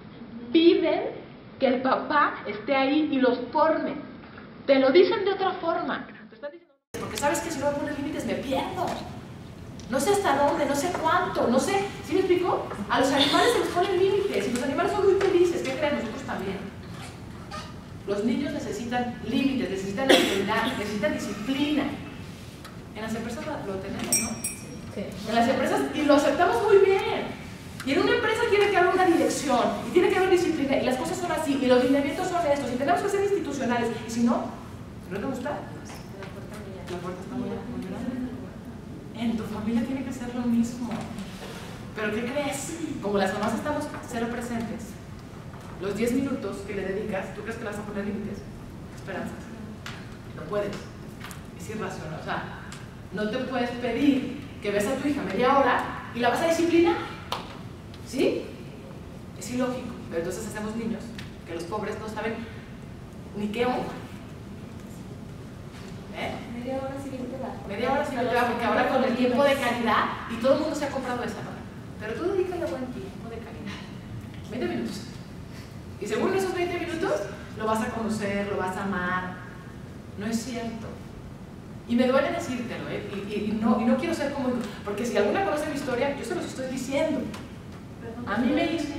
Piden que el papá esté ahí y los forme. Te lo dicen de otra forma. Te están diciendo, porque porque sabes que si no me pones límites me pierdo. No sé hasta dónde, no sé cuánto, no sé. ¿Sí me explico? A los animales se les ponen límites y los animales son muy felices. ¿Qué creen? Nosotros también. Los niños necesitan límites, necesitan autoridad, necesitan disciplina. En las empresas lo tenemos, ¿no? Sí. En las empresas, y lo aceptamos muy bien. Y en una empresa tiene que haber una dirección, y tiene que haber disciplina, y las cosas son así, y los lineamientos son estos, y tenemos que ser institucionales. Y si no, ¿no te gusta? La puerta está muy grande. En tu familia tiene que ser lo mismo. ¿Pero qué crees? Como las mamás estamos cero presentes, los diez minutos que le dedicas, ¿tú crees que le vas a poner límites? Esperanzas. No puedes. Es irracional. O sea, no te puedes pedir que ves a tu hija media hora y la vas a disciplinar. ¿Sí? Es ilógico. Pero entonces hacemos niños que los pobres no saben ni qué onda. ¿Eh? Media hora siguiente va. Media hora siguiente va, porque ahora con el tiempo de calidad, y todo el mundo se ha comprado esa hora. Pero tú dedícale buen tiempo de calidad. veinte minutos. Y según esos veinte minutos, lo vas a conocer, lo vas a amar. No es cierto. Y me duele decírtelo, ¿eh? Y, y, y, no, y no quiero ser como... Porque si alguna conoce mi historia, yo se los estoy diciendo. A mí me hizo...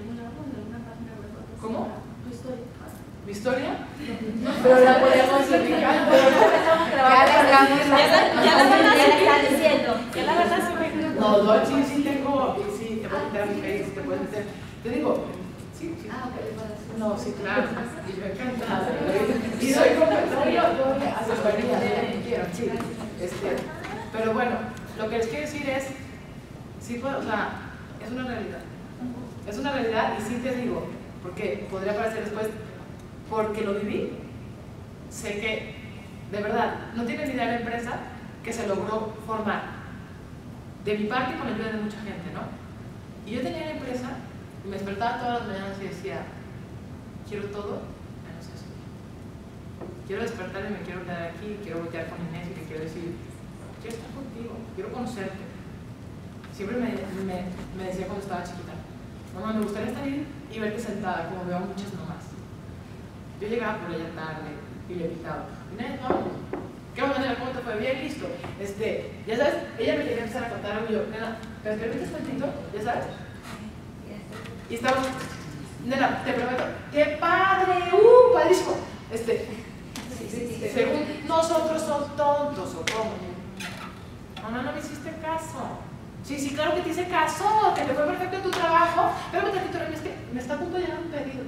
¿Cómo? Tu historia. ¿Mi historia? Pero la podemos explicar. Ya la están diciendo. Ya la verdad se me... No, no, sí, sí tengo... Sí, te puedes meter a mi Facebook, te puedes meter... Te digo... Sí, sí. Ah, ok. No, sí, claro. Y yo encantada. Y soy competente. Asesoría, que quiero, sí. Este, pero bueno, lo que les quiero decir es... Sí, puedo, o sea, es una realidad. Es una realidad y sí te digo, porque podría parecer después, porque lo viví, sé que, de verdad, no tienen ni idea de la empresa que se logró formar. De mi parte, con la ayuda de mucha gente, ¿no? Y yo tenía la empresa y me despertaba todas las mañanas y decía, quiero todo, menos eso. Quiero despertar y me quiero quedar aquí, quiero voltear con Inés y le quiero decir, quiero estar contigo, quiero conocerte. Siempre me, me, me decía cuando estaba chiquita, mamá, me gustaría estar ahí y verte sentada, como veo a muchas mamás. Yo llegaba por ella tarde y le invitaba, Inés, vamos. ¿Qué manera? ¿Cómo te fue? Bien, listo. Este, ya sabes, ella me quería empezar a contar algo y yo, nena, ¿me permites tantito? ¿Ya sabes? Y estábamos, nena, te prometo, ¡qué padre! ¡Uh, padrísimo! Este, sí, sí, sí, según nosotros son tontos, ¿o cómo? Mamá, no me hiciste caso. Sí, sí, claro que te hice caso, que te fue perfecto en tu trabajo, pero me tantito, es que me está a punto de llegar un pedido.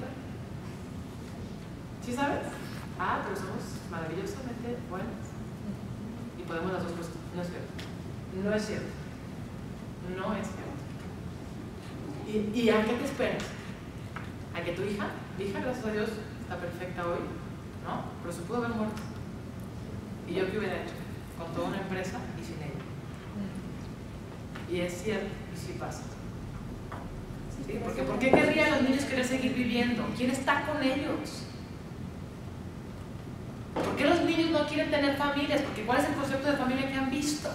¿Sí sabes? Ah, pero somos maravillosamente buenas. Y podemos las dos cosas. No es cierto. No es cierto. No es cierto. ¿Y, y a qué te esperas? ¿A que tu hija? Mi hija, gracias a Dios, está perfecta hoy, ¿no? Pero se pudo haber muerto. ¿Y yo qué hubiera hecho? Con toda una empresa y sin ella. Y es cierto, y sí pasa. ¿Sí? Porque ¿por qué querrían los niños querer seguir viviendo? ¿Quién está con ellos? ¿Por qué los niños no quieren tener familias? Porque ¿cuál es el concepto de familia que han visto?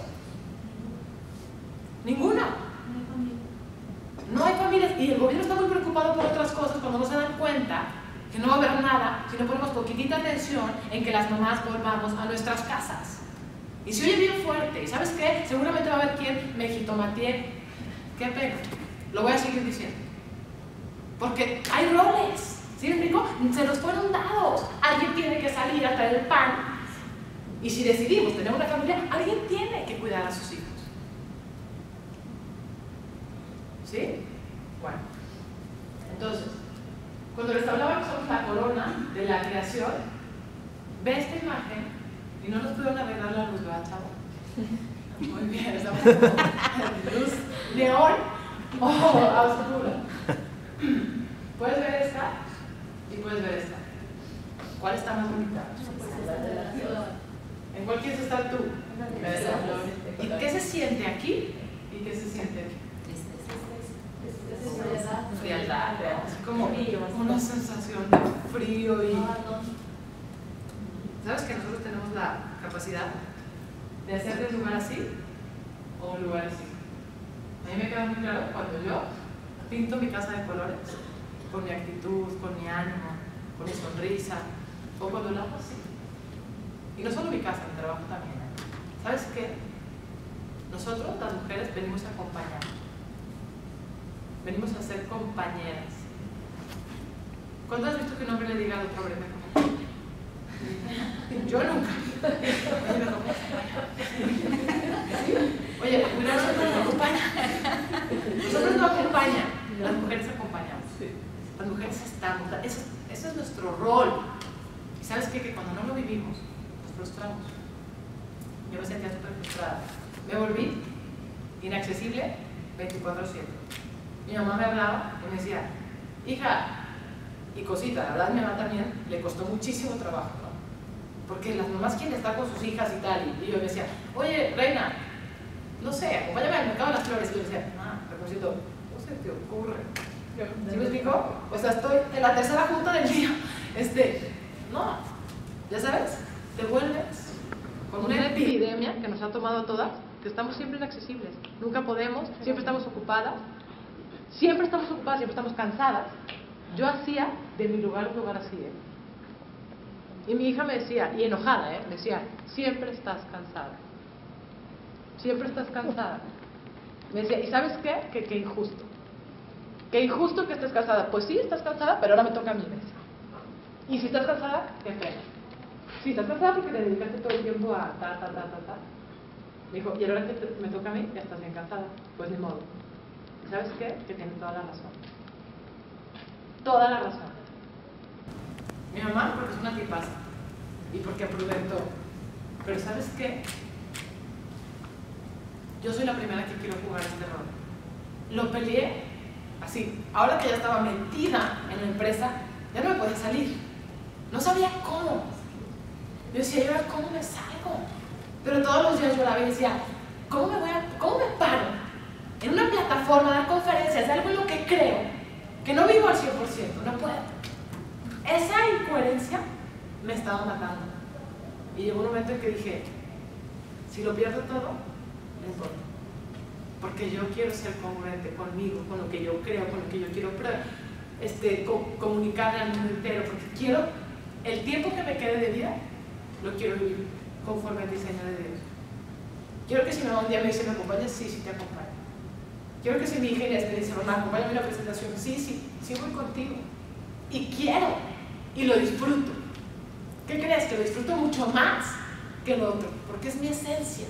Ninguna. No hay familias. Y el gobierno está muy preocupado por otras cosas cuando no se dan cuenta que no va a haber nada si no ponemos poquitita atención en que las mamás volvamos a nuestras casas. Y se oye bien fuerte, ¿y sabes qué? Seguramente va a haber quien me jitomatee. Qué pena, lo voy a seguir diciendo. Porque hay roles, ¿sí me explico? Se nos fueron dados. Alguien tiene que salir a traer el pan. Y si decidimos tener una familia, alguien tiene que cuidar a sus hijos. ¿Sí? Bueno, entonces, cuando les hablaba que somos la corona de la creación, ve esta imagen. Y no nos pudieron arreglar la luz, ¿verdad, chavo? Muy bien, estamos luz neón o a oscura. Puedes ver esta y puedes ver esta. ¿Cuál está más bonita? ¿En cuál quieres estar tú? ¿Y qué se siente aquí? ¿Y qué se siente aquí? Frialdad, así como una sensación de frío y... ¿Sabes que nosotros tenemos la capacidad de hacer de un lugar así o un lugar así? A mí me queda muy claro cuando yo pinto mi casa de colores, con mi actitud, con mi ánimo, con mi sonrisa, o cuando lo hago así. Y no solo mi casa, mi trabajo también. ¿Sabes qué? Nosotros, las mujeres, venimos a acompañar. Venimos a ser compañeras. ¿Cuándo has visto que un hombre le diga al otro hombre, me acompaña? Yo nunca. Oye, me acompaña. Oye, mira, nosotros nos acompaña. Nosotros no acompañan, las mujeres acompañamos. Las mujeres estamos. Eso, eso es nuestro rol. Y ¿sabes qué? Que cuando no lo vivimos, nos frustramos. Yo me sentía súper frustrada. Me volví inaccesible veinticuatro siete. Mi mamá me hablaba y me decía, hija, y cosita, la verdad mi mamá también le costó muchísimo trabajo, ¿no? Porque las mamás quieren estar con sus hijas y tal, y yo me decía, oye, reina, no sé, acompáñame al mercado de las flores. Y yo decía, ah, Recorcito, ¿cómo se te ocurre? ¿Sí me explico? O sea, estoy en la tercera junta del día. Este, no, ya sabes, te vuelves con una epidemia que nos ha tomado a todas, que estamos siempre inaccesibles, nunca podemos, siempre estamos ocupadas, siempre estamos ocupadas, siempre estamos cansadas. Yo hacía de mi lugar un lugar así, ¿eh? Y mi hija me decía, y enojada, ¿eh? Me decía, siempre estás cansada. Siempre estás cansada. Me decía, ¿y sabes qué? Que, que injusto. Que injusto que estés cansada. Pues sí, estás cansada, pero ahora me toca a mí, me decía. Y si estás cansada, qué pena. Si estás cansada porque te dedicaste todo el tiempo a ta, ta, ta, ta, ta. Me dijo, y ahora que te, me toca a mí, ya estás bien cansada. Pues ni modo. ¿Y sabes qué? Que tienes toda la razón. Toda la razón. Mi mamá, porque es una tipaza. Y porque aprueba todo. Pero ¿sabes qué? Yo soy la primera que quiero jugar este rol. Lo peleé así. Ahora que ya estaba metida en la empresa, ya no me podía salir. No sabía cómo. Yo decía, ¿y ahora cómo me salgo? Pero todos los días yo la veía y decía, ¿cómo me, voy a, ¿cómo me paro en una plataforma a dar conferencias de algo en lo que creo, que no vivo al cien por ciento? No puedo. Esa incoherencia me estaba matando. Y llegó un momento en que dije, si lo pierdo todo, no importa. Porque yo quiero ser congruente conmigo, con lo que yo creo, con lo que yo quiero este, co comunicarle al mundo entero. Porque quiero, el tiempo que me quede de vida, lo quiero vivir conforme al diseño de Dios. Quiero que si mi mamá un día me dice, ¿me acompañas? Sí, sí te acompaño. Quiero que si mi hija Inés me dice, mamá, acompáñame en la presentación. Sí, sí, sí voy contigo. Y quiero, y lo disfruto. ¿Qué crees? Que lo disfruto mucho más que lo otro, porque es mi esencia.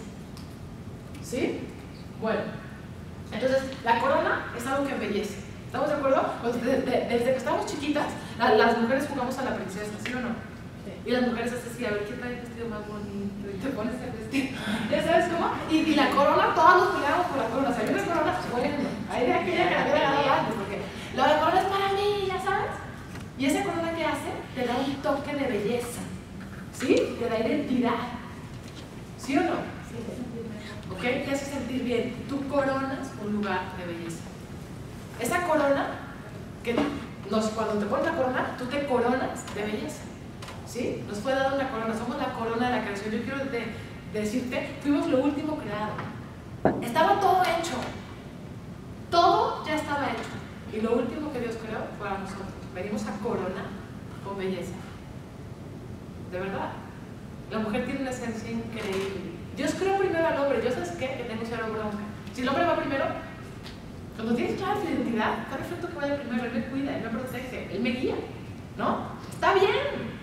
¿Sí? Bueno, entonces la corona es algo que embellece. ¿Estamos de acuerdo? Pues de, de, desde que estamos chiquitas, la, las mujeres jugamos a la princesa, ¿sí o no? Sí. Y las mujeres hacen así, a ver, ¿quién trae el vestido más bonito? Y te pones el vestido. ¿Ya sabes cómo? Y, y la corona, todos nos peleamos por la corona. O sea, hay una corona, pues bueno, hay de aquella que la había ganado antes, porque la de corona es para mí, ya sabes. Y esa corona que hace, te da un toque de belleza. ¿Sí? Te da identidad. ¿Sí o no? Sí. ¿Ok? Te hace sentir bien. Tú coronas un lugar de belleza. Esa corona, que nos, cuando te pones la corona, tú te coronas de belleza. ¿Sí? Nos fue dada una corona. Somos la corona de la creación. Yo quiero de, de decirte, fuimos lo último creado. Estaba todo hecho. Todo ya estaba hecho. Y lo último que Dios creó fue a nosotros. Venimos a coronar con belleza. De verdad. La mujer tiene una esencia increíble. Dios creó primero al hombre. ¿Yo sabes qué? Que tengo cero bronca. Si el hombre va primero, cuando tienes clara tu identidad, está perfecto que vaya primero. Él me cuida, Él me protege, Él me guía. ¿No? Está bien.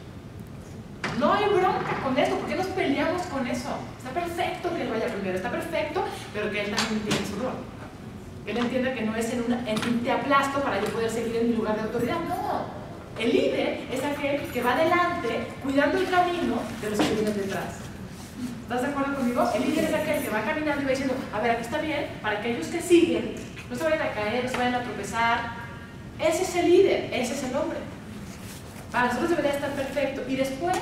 No hay bronca con eso. ¿Por qué nos peleamos con eso? Está perfecto que Él vaya primero. Está perfecto, pero que Él también tiene su rol. Que Él entienda que no es en, una, en te aplasto para yo poder seguir en mi lugar de autoridad. No. El líder es aquel que va adelante cuidando el camino de los que vienen detrás. ¿Estás de acuerdo conmigo? El líder es aquel que va caminando y va diciendo, a ver, aquí está bien, para aquellos que siguen, no se vayan a caer, no se vayan a tropezar. Ese es el líder, ese es el hombre. Para nosotros debería estar perfecto. Y después,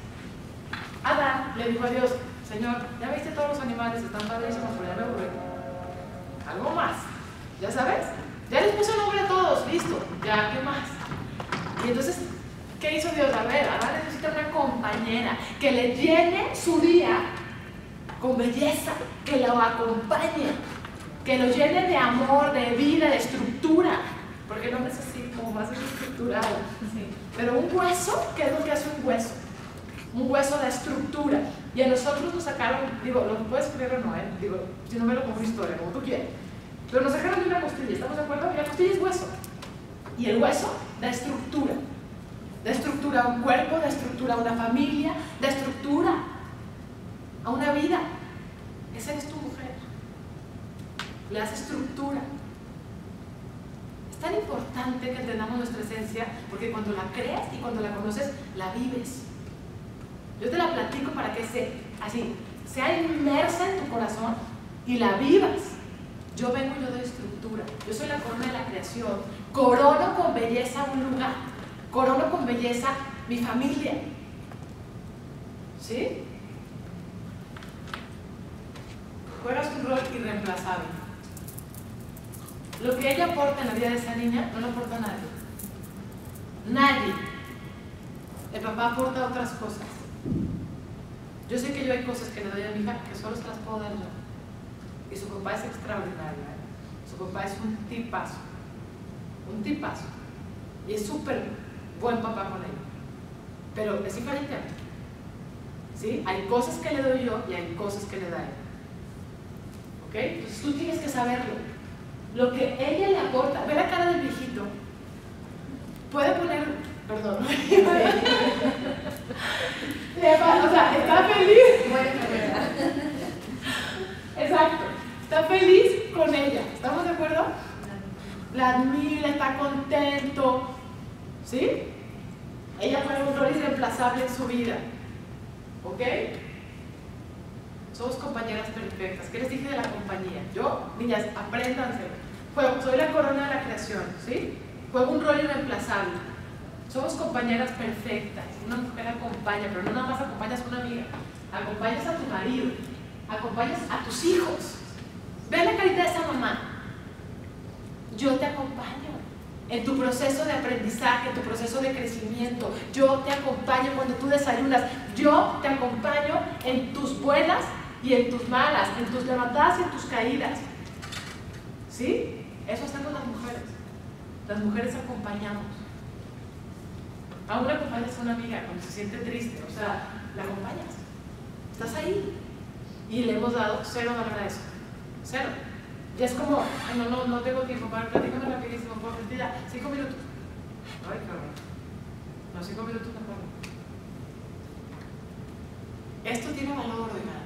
Adán le dijo a Dios, Señor, ya viste todos los animales, están padrísimos, pero ya me aburrí. Algo más, ¿ya sabes? Ya les puse nombre a todos, listo, ya, ¿qué más? Y entonces, ¿qué hizo Dios? A ver, Adán necesita una compañera que le llene su día con belleza, que lo acompañe, que lo llene de amor, de vida, de estructura, porque el hombre es así, como más estructurado. Sí. Pero un hueso, ¿qué es lo que hace un hueso? Un hueso de estructura. Y a nosotros nos sacaron, digo, lo puedes creer o no, ¿eh? Digo, si no me lo como historia, como tú quieras. Pero nos sacaron de una costilla, ¿estamos de acuerdo? Y la costilla es hueso. Y el hueso da estructura. Da estructura a un cuerpo, da estructura a una familia, da estructura a una vida. Esa eres tu mujer. Le das estructura. Es tan importante que entendamos nuestra esencia, porque cuando la creas y cuando la conoces, la vives. Yo te la platico para que se, así, sea inmersa en tu corazón y la vivas. Yo vengo y yo doy estructura. Yo soy la corona de la creación. Corono con belleza un lugar. Corono con belleza mi familia. ¿Sí? Juegas un rol irreemplazable. Lo que ella aporta en la vida de esa niña no lo aporta nadie. Nadie. El papá aporta otras cosas. Yo sé que yo hay cosas que le doy a mi hija que solo se las puedo dar yo. Y su papá es extraordinario. ¿eh? Su papá es un tipazo. Un tipazo. Y es súper buen papá con ella. Pero es diferente. ¿Sí? Hay cosas que le doy yo y hay cosas que le da ella. ¿Ok? Entonces tú tienes que saberlo. Lo que ella le aporta. Ve la cara del viejito. Puede poner. Perdón. Le va, o sea, está feliz. Exacto. Está feliz con ella. ¿Estamos de acuerdo? La admira, está contento. ¿Sí? Ella fue un rol irreemplazable en su vida. ¿Ok? Somos compañeras perfectas. ¿Qué les dije de la compañía? Yo, niñas, apréndanse. Juego, soy la corona de la creación. ¿Sí? Juego un rol irreemplazable. Somos compañeras perfectas. Una mujer acompaña, pero no nada más acompañas a una amiga. Acompañas a tu marido. Acompañas a tus hijos. Ve la carita de esa mamá. Yo te acompaño en tu proceso de aprendizaje, en tu proceso de crecimiento. Yo te acompaño cuando tú desayunas. Yo te acompaño en tus buenas y en tus malas, en tus levantadas y en tus caídas. ¿Sí? Eso hacemos las mujeres. Las mujeres acompañamos. Aún acompañas a una amiga cuando se siente triste, o sea, la acompañas. Estás ahí. Y le hemos dado cero valor a eso. Cero. Ya es como, ay, no, no, no tengo tiempo para platícame rapidísimo, por ya, cinco minutos. Ay, cabrón. No, cinco minutos tampoco. Esto tiene valor, oigan.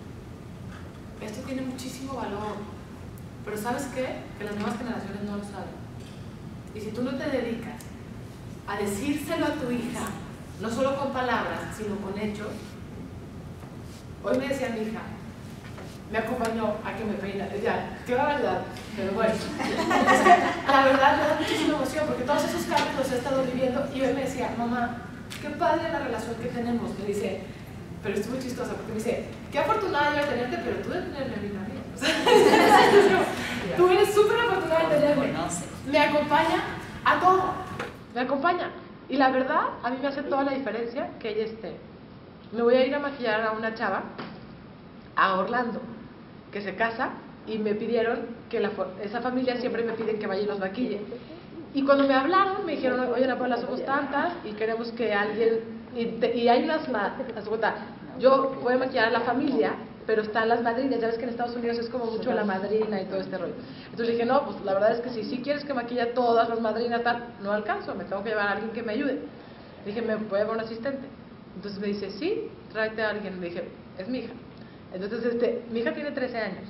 Esto tiene muchísimo valor. Pero ¿sabes qué? Que las nuevas generaciones no lo saben. Y si tú no te dedicas a decírselo a tu hija, no solo con palabras, sino con hechos. Hoy me decía mi hija, me acompañó a que me peina. Ya, qué barbaridad, pero bueno. Es que la verdad me da muchísima emoción porque todos esos cambios los he estado viviendo y hoy me decía, mamá, qué padre la relación que tenemos. Me dice, pero estuvo chistosa porque me dice, qué afortunada yo de tenerte, pero tú de tenerme a mí también. O sea, tú eres súper afortunada de tenerme. Me acompaña a todo. Me acompaña. Y la verdad, a mí me hace toda la diferencia que ella esté. Me voy a ir a maquillar a una chava, a Orlando, que se casa, y me pidieron que la, esa familia siempre me piden que vaya y los maquille. Y cuando me hablaron, me dijeron, oye, Ana Paula, somos tantas y queremos que alguien... Y, te, y hay unas... Yo voy a maquillar a la familia, pero están las madrinas. Ya ves que en Estados Unidos es como mucho la madrina y todo este rollo. Entonces dije, no, pues la verdad es que si sí quieres que maquille a todas las madrinas, tal, no alcanzo, me tengo que llevar a alguien que me ayude. Dije, ¿me puede llevar un asistente? Entonces me dice, sí, tráete a alguien. Le dije, es mi hija. Entonces, este, mi hija tiene trece años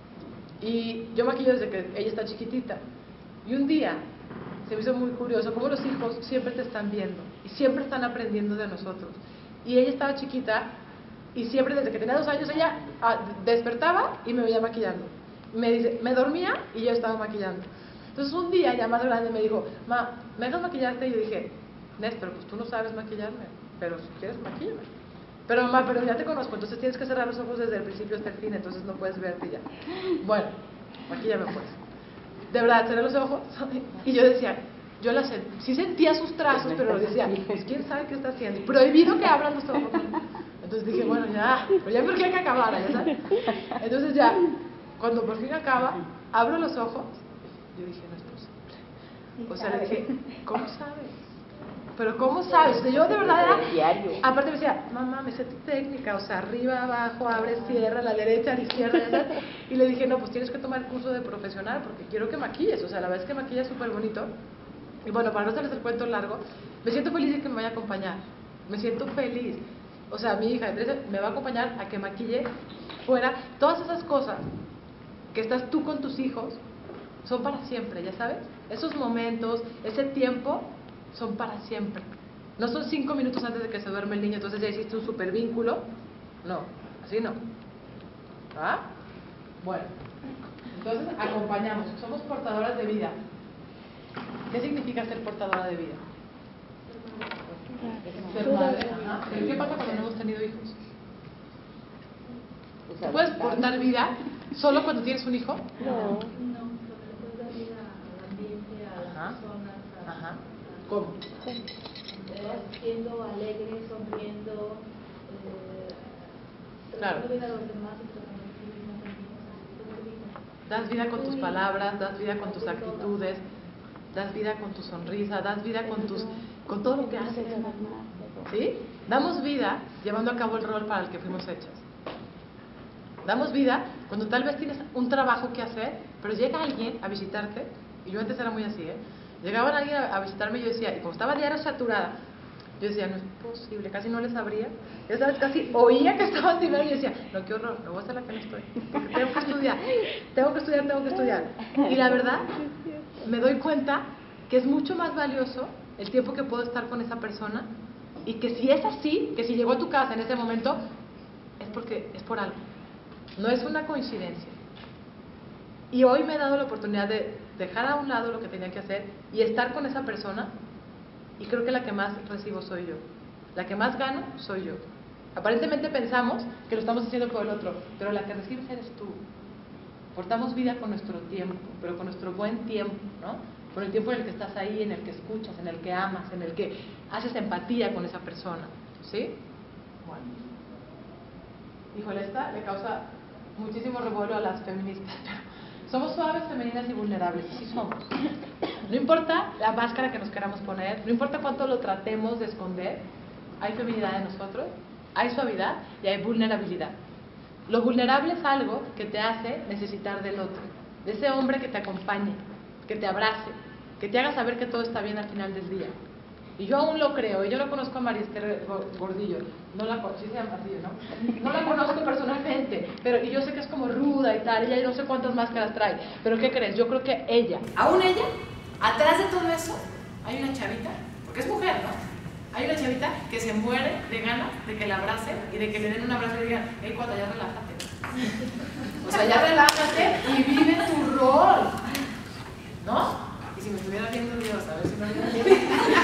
y yo maquillo desde que ella está chiquitita. Y un día se me hizo muy curioso cómo los hijos siempre te están viendo y siempre están aprendiendo de nosotros. Y ella estaba chiquita y siempre desde que tenía dos años ella ah, despertaba y me veía maquillando. Me dice, me dormía y yo estaba maquillando. Entonces un día ya más grande me dijo, ma, ¿me dejas maquillarte? Y yo dije, Néstor, pues tú no sabes maquillarme, pero si quieres maquíllame. Pero mamá, pero ya te conozco, entonces tienes que cerrar los ojos desde el principio hasta el fin, entonces no puedes verte ya. Bueno, maquíllame pues. De verdad, cerré los ojos y yo decía, yo la sentí, sí sentía sus trazos, pero decía, pues quién sabe qué está haciendo. Y prohibido que abran los ojos. Entonces dije, bueno, ya, pero ya me urgía que acabara, ya sabes. Entonces ya, cuando por fin acaba, abro los ojos, yo dije, no es posible. O sea, le dije, ¿cómo sabes? pero ¿cómo sabes? O sea, yo de verdad era, diario. aparte me decía, mamá, me sé tu técnica, o sea, arriba, abajo, abre, cierra, a la derecha, a la izquierda, ya sabes. Y le dije, no, pues tienes que tomar el curso de profesional porque quiero que maquilles, o sea, la verdad es que maquillas súper bonito. Y bueno, para no hacerles el cuento largo, me siento feliz de que me vaya a acompañar, me siento feliz. O sea, mi hija de trece me va a acompañar a que maquille fuera. Todas esas cosas que estás tú con tus hijos son para siempre, ya sabes. Esos momentos, ese tiempo son para siempre. No son cinco minutos antes de que se duerme el niño, entonces ya hiciste un super vínculo. No, así no. ¿Ah? Bueno, entonces acompañamos, somos portadoras de vida. ¿Qué significa ser portadora de vida? Ser madre. Ajá. ¿Pero qué pasa cuando no hemos tenido hijos? ¿Tú puedes portar vida solo cuando tienes un hijo? No. No, porque le puedes dar vida al ambiente, a las Ajá. personas, a, Ajá. ¿Cómo? eh, siendo alegre, sonriendo, eh, Claro. tratando bien a los demás y tratando de ti mismo también, o sea, tener vida. Das vida con tus palabras, das vida con tus actitudes, das vida con tu sonrisa, das vida con tus, con todo lo que haces. ¿Sí? Damos vida llevando a cabo el rol para el que fuimos hechas. Damos vida cuando tal vez tienes un trabajo que hacer, pero llega alguien a visitarte, y yo antes era muy así, ¿eh? Llegaban alguien a, a visitarme y yo decía, y como estaba diario saturada, yo decía, no es posible, casi no les abría. Ya sabes, casi oía que estaban así, y yo decía, no, qué horror, me voy a hacer la que no estoy. Porque tengo que estudiar, tengo que estudiar, tengo que estudiar. Y la verdad, me doy cuenta que es mucho más valioso el tiempo que puedo estar con esa persona, y que si es así, que si llegó a tu casa en ese momento, es porque es por algo. No es una coincidencia. Y hoy me he dado la oportunidad de dejar a un lado lo que tenía que hacer y estar con esa persona, y creo que la que más recibo soy yo. La que más gano soy yo. Aparentemente pensamos que lo estamos haciendo por el otro, pero la que recibes eres tú. Portamos vida con nuestro tiempo, pero con nuestro buen tiempo, ¿no? Con el tiempo en el que estás ahí, en el que escuchas, en el que amas, en el que haces empatía con esa persona, ¿sí? Bueno. Híjole, esta le causa muchísimo revuelo a las feministas, pero somos suaves, femeninas y vulnerables, sí somos. No importa la máscara que nos queramos poner, no importa cuánto lo tratemos de esconder, hay feminidad en nosotros, hay suavidad y hay vulnerabilidad. Lo vulnerable es algo que te hace necesitar del otro, de ese hombre que te acompañe, que te abrace, que te haga saber que todo está bien al final del día. Y yo aún lo creo, y yo no conozco a María Esther Gordillo, no la conozco, sí se llama Gordillo, ¿no? No la conozco personalmente, pero y yo sé que es como ruda y tal, ella no sé cuántas máscaras trae, pero ¿qué crees? Yo creo que ella, Aún ella, atrás de todo eso, hay una chavita, porque es mujer, ¿no? Hay una chavita que se muere de ganas de que la abracen y de que le den un abrazo y le digan, hey, cuando ya relájate. O sea, ya relájate y vive tu rol, ¿no? Y si me estuviera viendo Dios, a ver si no me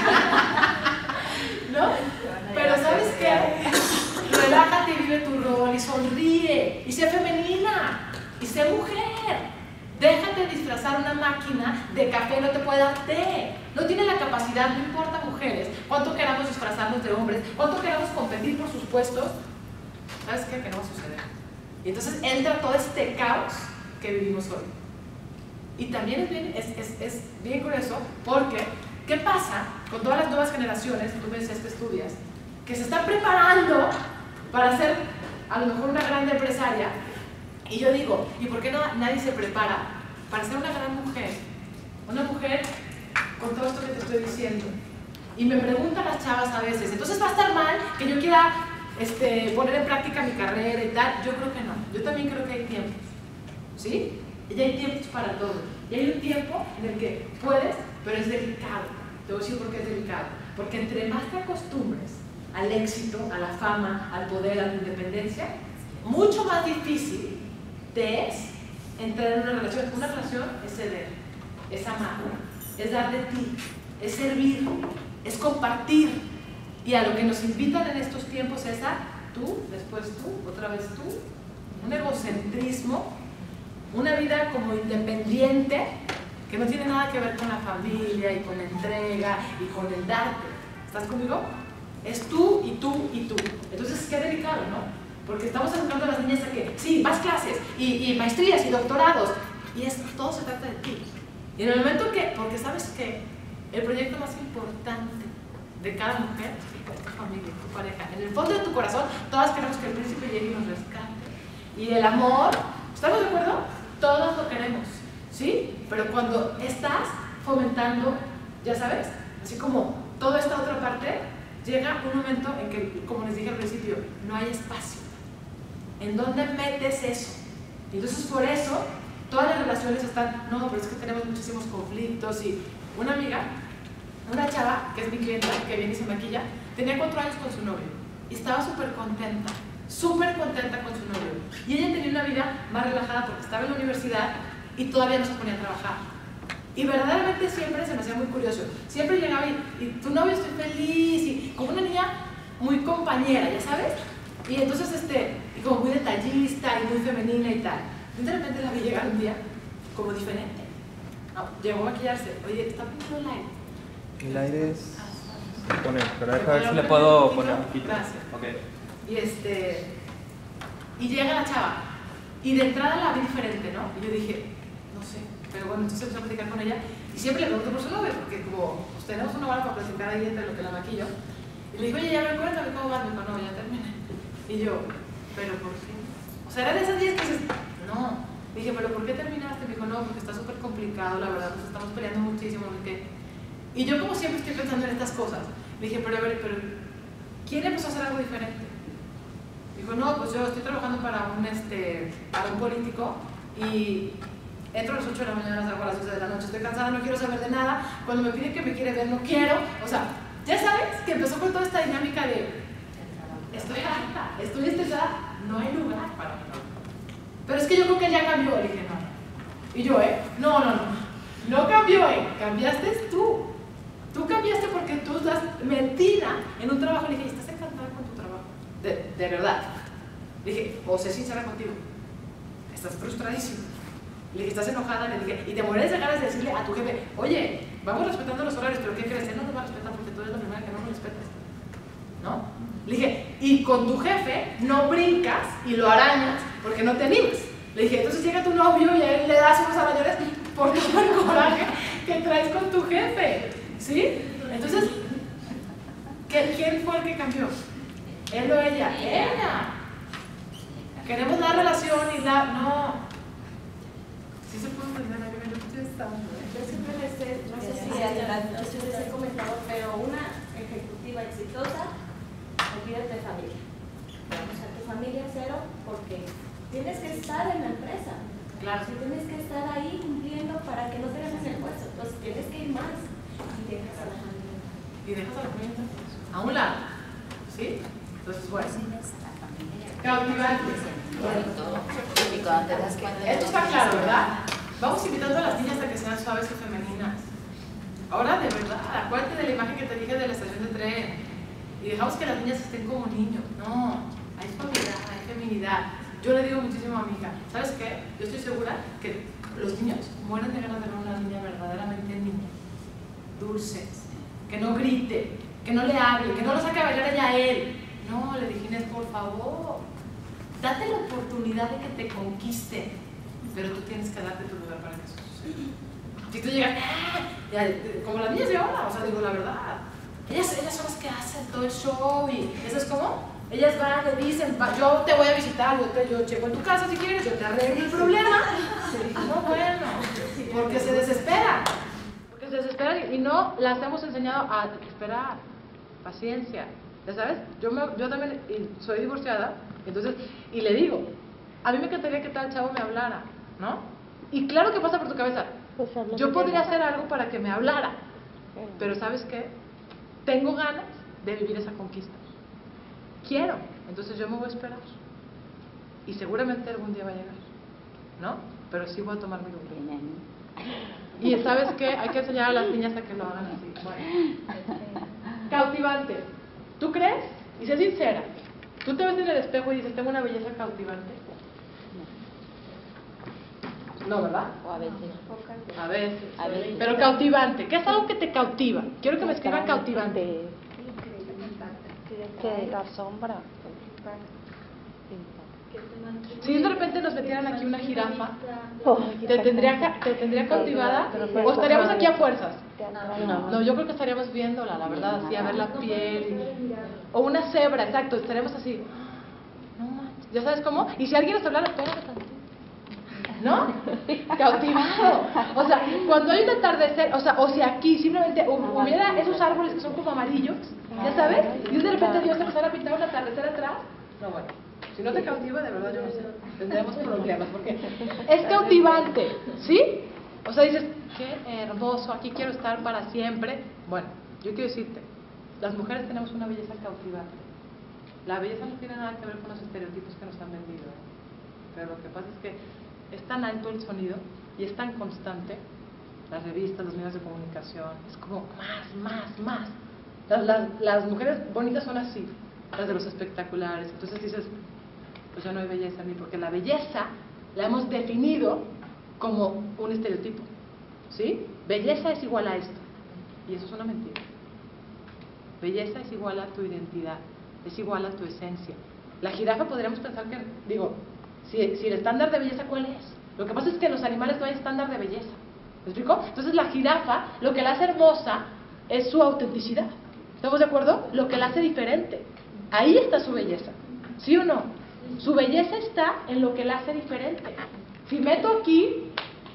¿no? Pero ¿sabes qué? Relájate y vive tu rol y sonríe y sé femenina y sé mujer. Déjate disfrazar una máquina de café, no te puede dar té. No tiene la capacidad, no importa mujeres, cuánto queramos disfrazarnos de hombres, cuánto queramos competir por sus puestos. ¿Sabes qué? Que no va a suceder. Y entonces entra todo este caos que vivimos hoy. Y también es bien, es, es, es bien curioso porque, ¿qué pasa con todas las nuevas generaciones, tú me dices que estudias, que se están preparando para ser a lo mejor una gran empresaria? Y yo digo, ¿y por qué no, nadie se prepara para ser una gran mujer? Una mujer con todo esto que te estoy diciendo. Y me preguntan las chavas a veces, ¿entonces va a estar mal que yo quiera este, poner en práctica mi carrera y tal? Yo creo que no. Yo también creo que hay tiempos. ¿Sí? Y hay tiempos para todo. Y hay un tiempo en el que puedes, pero es delicado. Te voy a decir por qué es delicado. Porque entre más te acostumbres al éxito, a la fama, al poder, a la independencia, mucho más difícil te es entrar en una relación. Una relación es ceder, es amar, es dar de ti, es servir, es compartir. Y a lo que nos invitan en estos tiempos es a tú, después tú, otra vez tú. Un egocentrismo, una vida como independiente que no tiene nada que ver con la familia y con la entrega y con el darte. ¿Estás conmigo? Es tú y tú y tú. Entonces, qué delicado, ¿no? Porque estamos educando a las niñas a que, sí, más clases, y, y maestrías y doctorados, y es, todo se trata de ti. Y en el momento que, porque sabes que el proyecto más importante de cada mujer y tu familia, tu pareja. En el fondo de tu corazón, todas queremos que el príncipe llegue y nos rescate. Y el amor, ¿estamos de acuerdo? Todos lo queremos, ¿sí? Pero cuando estás fomentando, ya sabes, así como toda esta otra parte, llega un momento en que, como les dije al principio, no hay espacio. ¿En dónde metes eso? Y entonces por eso todas las relaciones están, no, pero es que tenemos muchísimos conflictos. Y una amiga, una chava, que es mi clienta, que viene y se maquilla, tenía cuatro años con su novio y estaba súper contenta, súper contenta con su novio. Y ella tenía una vida más relajada porque estaba en la universidad y todavía no se ponía a trabajar. Y verdaderamente siempre se me hacía muy curioso. Siempre llegaba y, y tu novio estoy feliz, y como una niña muy compañera, ¿ya sabes? Y entonces, este, y como muy detallista y muy femenina y tal. Y de repente la vi llegar un día como diferente. No, llegó a maquillarse. Oye, está poniendo el aire. El aire es... Se pone, pero deja ver si le puedo poner un poquito. Gracias. Okay. Y este, y llega la chava. Y de entrada la vi diferente, ¿no? Y yo dije, no sé. Pero bueno, entonces empecé a platicar con ella. Y siempre le pregunto por su novio, porque como pues, tenemos una hora para platicar ahí entre lo que la maquillo. Y le digo, oye, ya me cuéntame cómo va. Me dijo, no, ya terminé. Y yo, ¿pero por qué? O sea, era de esas días que dices, no. Dije, ¿pero por qué terminaste? Me dijo, no, porque está súper complicado, la verdad, nos estamos peleando muchísimo. Porque... Y yo, como siempre, estoy pensando en estas cosas. Le dije, pero a ver, pero ¿quién empezó a hacer algo diferente? Dijo, no, pues yo estoy trabajando para un, este, para un político y entro a las ocho de la mañana, salgo a las doce de la noche, estoy cansada, no quiero saber de nada. Cuando me piden que me quiere ver, no quiero. O sea, ya sabes que empezó con toda esta dinámica de estoy harta, estoy estresada, no hay lugar para mí. Pero es que yo creo que ya cambió. Le dije, no. Y yo, ¿eh? No, no, no. No cambió, ¿eh? Cambiaste tú. Tú cambiaste porque tú estás metida en un trabajo. Le dije, ¿estás encantada con tu trabajo? De, de verdad. Le dije, o sé sincera contigo. Estás frustradísima. Le dije, ¿estás enojada? Le dije, y te mueres de ganas de decirle a tu jefe, oye, vamos respetando los horarios, pero ¿qué crees? Él no nos va a respetar porque tú eres la primera que no me respetas. ¿No? Le dije, y con tu jefe no brincas y lo arañas porque no te animas. Le dije, entonces llega tu novio y a él le das unos arañones por todo el coraje que traes con tu jefe. ¿Sí? Entonces, ¿qué, ¿quién fue el que cambió? ¿Él o ella? ¡Ella! Queremos la relación y la... No. ¿Sí se puede entender a qué me lo estoy estando? Yo siempre les he, no sé si no sé si les he comentado, pero una ejecutiva exitosa, olvídate de familia. O sea, tu familia cero, porque tienes que estar en la empresa. Claro. Si tienes que estar ahí cumpliendo para que no te ganes el puesto. Entonces tienes que ir más y dejas a la familia. Y dejas a la familia a un lado. ¿Sí? Entonces, bueno. Cautivante. Esto está claro, ¿verdad? Vamos invitando a las niñas a que sean suaves y femeninas. Ahora, de verdad, acuérdate de la imagen que te dije de la estación de tren. Y dejamos que las niñas estén como niños. No, hay suavidad, hay feminidad. Yo le digo muchísimo a mi hija, ¿sabes qué? Yo estoy segura que los niños mueren de ganas de ver una niña verdaderamente niña, dulce, que no grite, que no le hable, que no lo saque a bailar ella a él. No, le dije, Inés, por favor, date la oportunidad de que te conquiste, pero tú tienes que darte tu lugar para que eso suceda. Si tú llegas, ¡ah! Ya, como las niñas de ahora, o sea, digo la verdad, ellas, ellas son las que hacen todo el show y eso es como, ellas van, le dicen, va, yo te voy a visitar, yo, te, yo checo en tu casa si quieres, yo te arreglo el problema. No, bueno, porque se desesperan, porque se desesperan y no las hemos enseñado a esperar, paciencia. ¿Ya sabes? Yo, me, yo también soy divorciada, entonces, y le digo, a mí me encantaría que tal chavo me hablara, ¿no? Y claro que pasa por tu cabeza, yo podría hacer algo para que me hablara, pero ¿sabes qué? Tengo ganas de vivir esa conquista. Quiero, entonces yo me voy a esperar. Y seguramente algún día va a llegar, ¿no? Pero sí voy a tomar mi lugar. Y ¿sabes qué? Hay que enseñar a las niñas a que lo hagan así. Bueno. Cautivante. ¿Tú crees? Y sé sincera. ¿Tú te ves en el espejo y dices, tengo una belleza cautivante? No, ¿verdad? O a veces. A veces. A veces. Pero cautivante. ¿Qué es algo que te cautiva? Quiero que me escriban cautivante. Que la sombra. Que te Si de repente nos metieran aquí una jirafa, ¿te tendría, te tendría cautivada? ¿O estaríamos aquí a fuerzas? No, yo creo que estaríamos viéndola, la verdad, así, a ver la piel. Y... O una cebra, exacto, estaríamos así. No manches, ¿ya sabes cómo? Y si alguien nos hablara, espérate tantito, ¿no? Cautivado. O sea, cuando hay un atardecer, o sea, o si aquí simplemente hubiera esos árboles que son como amarillos, ¿ya sabes? Y de repente Dios empezara a pintar un atardecer atrás. No, bueno, si no te cautiva, de verdad yo no sé, tendremos problemas, porque es cautivante, ¿sí? O sea, dices, qué hermoso, aquí quiero estar para siempre. Bueno, yo quiero decirte, las mujeres tenemos una belleza cautivante. La belleza no tiene nada que ver con los estereotipos que nos han vendido, ¿eh? Pero lo que pasa es que es tan alto el sonido y es tan constante, las revistas, los medios de comunicación, es como más, más, más. Las, las, las mujeres bonitas son así, las de los espectaculares. Entonces dices, pues ya no hay belleza en mí, porque la belleza la hemos definido como un estereotipo, ¿sí? Belleza es igual a esto, y eso es una mentira. Belleza es igual a tu identidad, es igual a tu esencia. La jirafa podríamos pensar que, digo, si, si el estándar de belleza, ¿cuál es? Lo que pasa es que en los animales no hay estándar de belleza, ¿me explico? Entonces la jirafa, lo que la hace hermosa es su autenticidad, ¿estamos de acuerdo? Lo que la hace diferente, ahí está su belleza, ¿sí o no? Su belleza está en lo que la hace diferente. Si meto aquí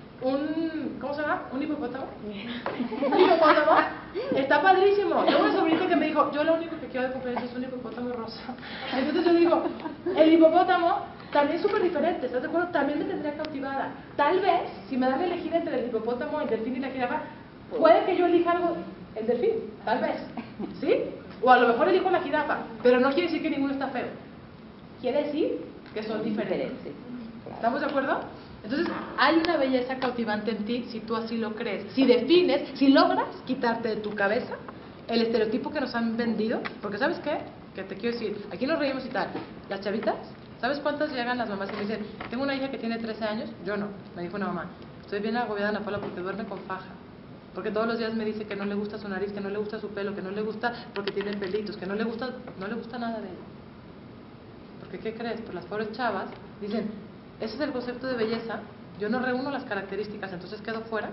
un, ¿cómo se llama? ¿Un hipopótamo? ¿Un hipopótamo? Está padrísimo. Tengo una sobrinita que me dijo, yo lo único que quiero de cumpleaños es un hipopótamo rosa. Entonces yo digo, el hipopótamo también es súper diferente, ¿estás de acuerdo? También me tendría cautivada. Tal vez, si me dan a elegir entre el hipopótamo, el delfín y la jirafa, puede que yo elija algo, el delfín, tal vez, ¿sí? O a lo mejor elijo la jirafa, pero no quiere decir que ninguno está feo. Quiere decir que son diferentes. ¿Estamos de acuerdo? Entonces, hay una belleza cautivante en ti si tú así lo crees. Si defines, si logras quitarte de tu cabeza el estereotipo que nos han vendido, porque ¿sabes qué? Que te quiero decir, aquí nos reímos y tal. Las chavitas, ¿sabes cuántas llegan las mamás y me dicen, tengo una hija que tiene trece años? Yo no, me dijo una mamá, estoy bien agobiada en la Paula porque duerme con faja. Porque todos los días me dice que no le gusta su nariz, que no le gusta su pelo, que no le gusta porque tiene pelitos, que no le gusta, no le gusta nada de ella. Porque ¿qué crees? Pues las pobres chavas dicen, ese es el concepto de belleza, yo no reúno las características, entonces quedo fuera.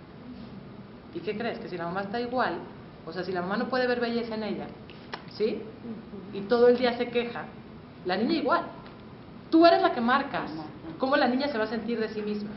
¿Y qué crees? Que si la mamá está igual, o sea, si la mamá no puede ver belleza en ella, ¿sí? Y todo el día se queja, la niña igual. Tú eres la que marcas cómo la niña se va a sentir de sí misma.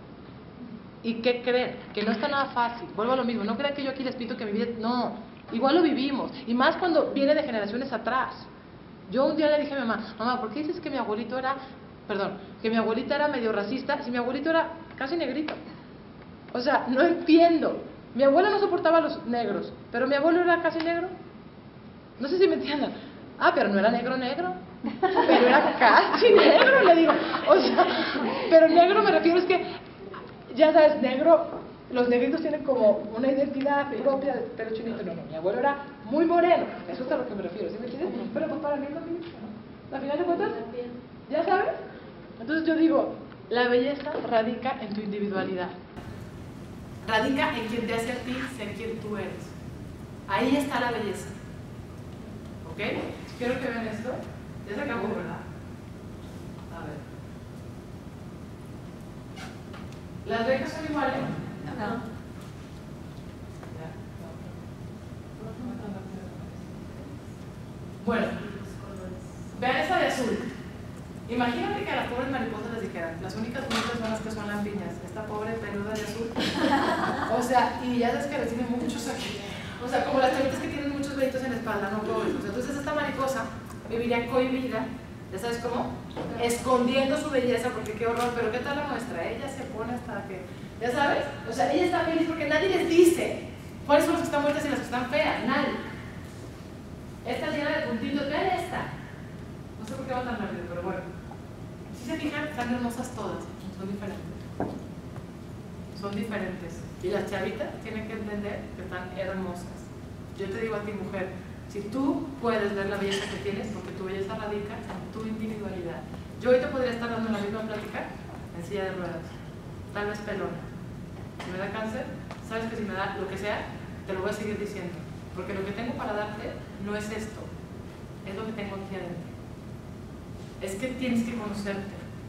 ¿Y qué creen? Que no está nada fácil. Vuelvo a lo mismo, no crean que yo aquí les pinto que mi vida... No, igual lo vivimos. Y más cuando viene de generaciones atrás. Yo un día le dije a mi mamá, mamá, ¿por qué dices que mi abuelito era... Perdón, que mi abuelita era medio racista si mi abuelito era casi negrito? O sea, no entiendo. Mi abuela no soportaba a los negros, pero mi abuelo era casi negro. No sé si me entiendan. Ah, pero no era negro negro. Pero era casi negro, le digo. O sea, pero negro me refiero es que, ya sabes, negro, los negritos tienen como una identidad propia de pelo chinito. No, no, mi abuelo era muy moreno. Eso es a lo que me refiero, ¿sí me entiendes? Pero pues para mí es lo mismo, ¿no? Al final de cuentas, ¿ya sabes? Entonces yo digo, la belleza radica en tu individualidad. Radica en quien te hace a ti ser quien tú eres. Ahí está la belleza. ¿Ok? Quiero que vean esto. Ya se acabó, ¿verdad? A ver. ¿Las becas son iguales? No. Bueno, vean esta de azul. Imagínate que a las pobres mariposas les dijeran, las únicas bonitas son las que son lampiñas, esta pobre peluda de azul. O sea, y ya sabes que reciben muchos aquí. O sea, como las chavitas que tienen muchos velitos en la espalda, no pobres. O sea, entonces esta mariposa viviría cohibida, ¿ya sabes cómo? Escondiendo su belleza, porque qué horror, pero ¿qué tal la muestra? Ella se pone hasta que, ¿ya sabes? O sea, ella está feliz porque nadie les dice cuáles son las que están muertas y las que están feas, nadie. Esta llena de puntitos, vean esta. No sé por qué va tan rápido, pero bueno. Si se fijan, están hermosas todas, son diferentes. Son diferentes. Y las chavitas tienen que entender que están hermosas. Yo te digo a ti, mujer, si tú puedes ver la belleza que tienes, porque tu belleza radica en tu individualidad. Yo hoy te podría estar dando la misma plática en silla de ruedas, tal vez pelona. Si me da cáncer, sabes que si me da lo que sea, te lo voy a seguir diciendo. Porque lo que tengo para darte no es esto, es lo que tengo aquí adentro. Es que tienes que conocerte.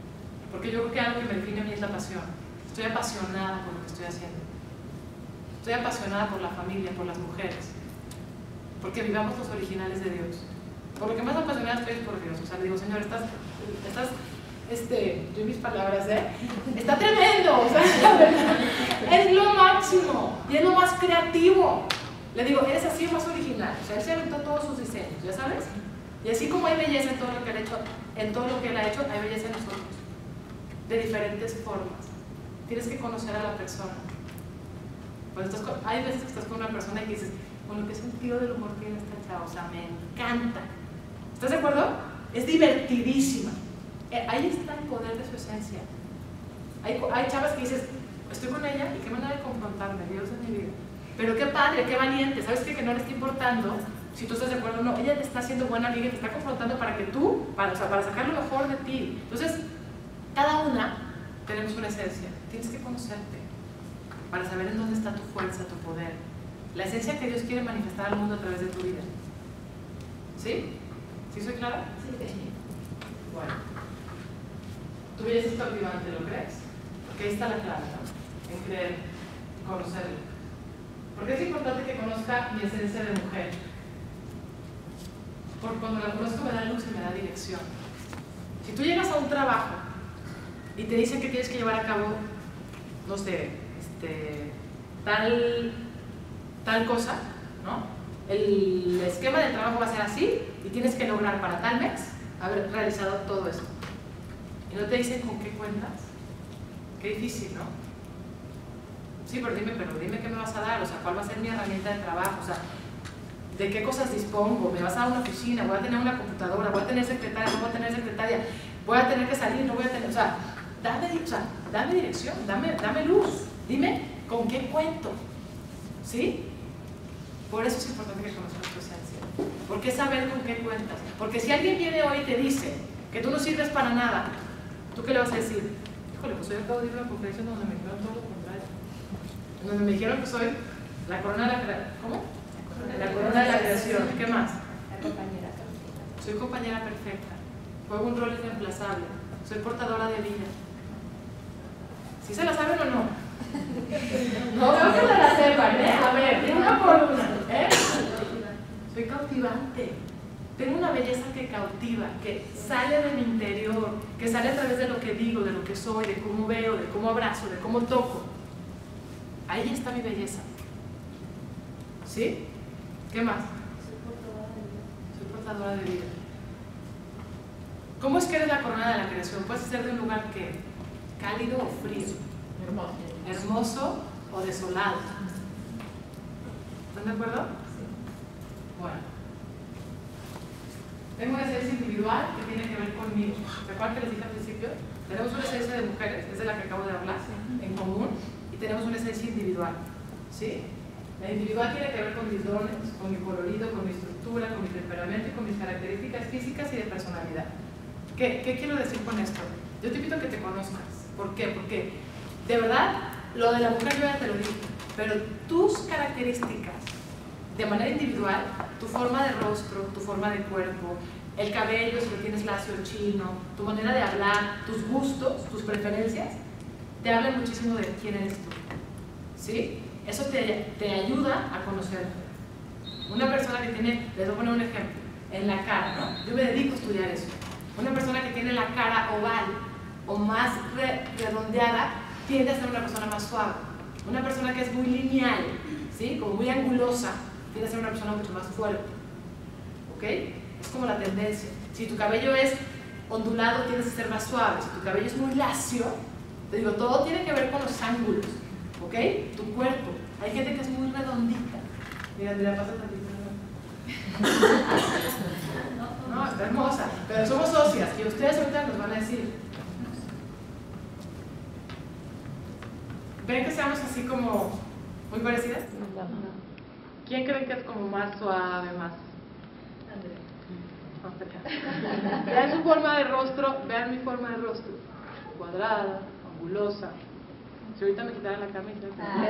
Porque yo creo que algo que me define a mí es la pasión. Estoy apasionada por lo que estoy haciendo. Estoy apasionada por la familia, por las mujeres. Porque vivamos los originales de Dios. Por lo que más apasionada estoy es por Dios. O sea, le digo, Señor, estás, estás este, yo mis palabras, ¿eh? Está tremendo, o sea, es lo máximo y es lo más creativo. Le digo, eres así más original. O sea, él se aventó todos sus diseños, ¿ya sabes? Y así como hay belleza en todo lo que él ha hecho, en todo lo que él ha hecho, hay belleza en nosotros. De diferentes formas. Tienes que conocer a la persona. Pues estás con, hay veces que estás con una persona y que dices, con lo que sentido del humor tiene esta chava, o sea, me encanta. ¿Estás de acuerdo? Es divertidísima. Eh, ahí está el poder de su esencia. Hay, hay chavas que dices, estoy con ella y qué manera de confrontarme, Dios de mi vida. Pero qué padre, qué valiente. ¿Sabes qué? Que no le está importando si tú estás de acuerdo o no. Ella te está haciendo buena amiga y te está confrontando para que tú, para, o sea, para sacar lo mejor de ti. Entonces, cada una tenemos una esencia. Tienes que conocerte para saber en dónde está tu fuerza, tu poder. La esencia que Dios quiere manifestar al mundo a través de tu vida. ¿Sí? ¿Sí soy clara? Sí. Bueno. Tu belleza es cautivante, ¿lo crees? Porque ahí está la clave, ¿no? En creer, en conocerlo. Porque es importante que conozca mi esencia de mujer. Porque cuando la conozco me da luz y me da dirección. Si tú llegas a un trabajo y te dicen que tienes que llevar a cabo, no sé, este, tal, tal cosa, ¿no? El esquema del trabajo va a ser así y tienes que lograr para tal mes haber realizado todo eso. Y no te dicen con qué cuentas. Qué difícil, ¿no? Sí, pero dime, pero dime qué me vas a dar, o sea, cuál va a ser mi herramienta de trabajo, o sea, de qué cosas dispongo, me vas a dar una oficina, voy a tener una computadora, voy a tener secretaria, no voy a tener secretaria, voy a tener que salir, no voy a tener, o sea, dame, o sea, dame dirección, dame, dame luz, dime con qué cuento, ¿sí? Por eso es importante que conozcas tu esencia, porque saber con qué cuentas, porque si alguien viene hoy y te dice que tú no sirves para nada, ¿tú qué le vas a decir? Híjole, pues hoy acabo de ir a una conferencia donde me dijeron todo lo contrario, donde me dijeron que soy la corona de la creación, ¿cómo? La corona de la creación, ¿qué más? La compañera perfecta. Soy compañera perfecta, juego un rol irreemplazable, soy portadora de vida. ¿Sí se la saben o no? No veo que se la sepan, ¿eh? A ver, una por una, ¿eh? Soy cautivante. Tengo una belleza que cautiva, que sale de mi interior, que sale a través de lo que digo, de lo que soy, de cómo veo, de cómo abrazo, de cómo toco. Ahí está mi belleza. ¿Sí? ¿Qué más? Soy portadora de vida. ¿Cómo es que eres la corona de la creación? Puedes ser de un lugar que cálido o frío, hermoso, hermoso o desolado. ¿Están de acuerdo? Bueno. Tengo una esencia individual que tiene que ver conmigo. ¿Se acuerdan que les dije al principio? Tenemos una esencia de mujeres, es de la que acabo de hablar, en común, y tenemos una esencia individual. ¿Sí? La individual tiene que ver con mis dones, con mi colorido, con mi estructura, con mi temperamento y con mis características físicas y de personalidad. ¿Qué, qué quiero decir con esto? Yo te invito a que te conozcas. ¿Por qué? Porque, de verdad, lo de la mujer yo ya te lo dije, pero tus características, de manera individual, tu forma de rostro, tu forma de cuerpo, el cabello, si lo tienes lacio o chino, tu manera de hablar, tus gustos, tus preferencias, te hablan muchísimo de quién eres tú. ¿Sí? Eso te, te ayuda a conocerte. Una persona que tiene, les voy a poner un ejemplo, en la cara, ¿no? Yo me dedico a estudiar eso. Una persona que tiene la cara oval o más re, redondeada tiende a ser una persona más suave. Una persona que es muy lineal, ¿sí? Como muy angulosa, tiende a ser una persona mucho más fuerte. ¿Ok? Es como la tendencia. Si tu cabello es ondulado, tienes que ser más suave. Si tu cabello es muy lacio, te digo, todo tiene que ver con los ángulos. ¿Ok? Tu cuerpo. Hay gente que es muy redondita. Mira, Andrea, pasa tantito. No, está hermosa. Pero somos socias y ustedes ahorita nos van a decir. ¿Ven que seamos así como muy parecidas? ¿Quién creen que es como más suave, más? Andrea. Vean su forma de rostro, vean mi forma de rostro. Cuadrada, angulosa. Si ahorita me quitaran la camisa.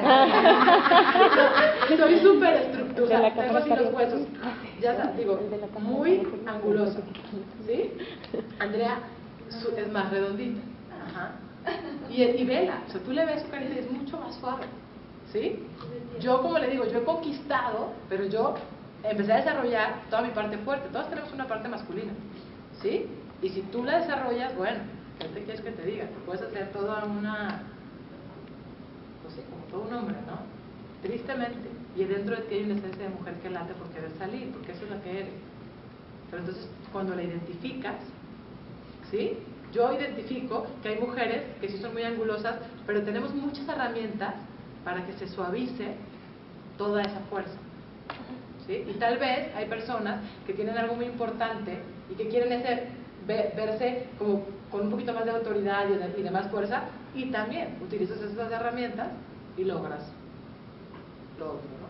Soy súper estructurada, tengo así los huesos. Ya sabes, digo, muy angulosa. ¿Sí? Andrea es más redondita. Ajá. Y, y vela, o sea, tú le ves su carita y es mucho más suave, ¿sí? Yo, como le digo, yo he conquistado, pero yo empecé a desarrollar toda mi parte fuerte. Todos tenemos una parte masculina, ¿sí? Y si tú la desarrollas, bueno, ¿qué te quieres que te diga? Te puedes hacer toda una, pues sí, como todo un hombre, ¿no? Tristemente. Y dentro de ti hay una esencia de mujer que late por querer salir, porque eso es lo que eres. Pero entonces, cuando la identificas, ¿sí? Yo identifico que hay mujeres que sí son muy angulosas, pero tenemos muchas herramientas para que se suavice toda esa fuerza, ¿sí? Y tal vez hay personas que tienen algo muy importante y que quieren ese, ver, verse como con un poquito más de autoridad y de, y de más fuerza, y también utilizas esas herramientas y logras lo otro, ¿no?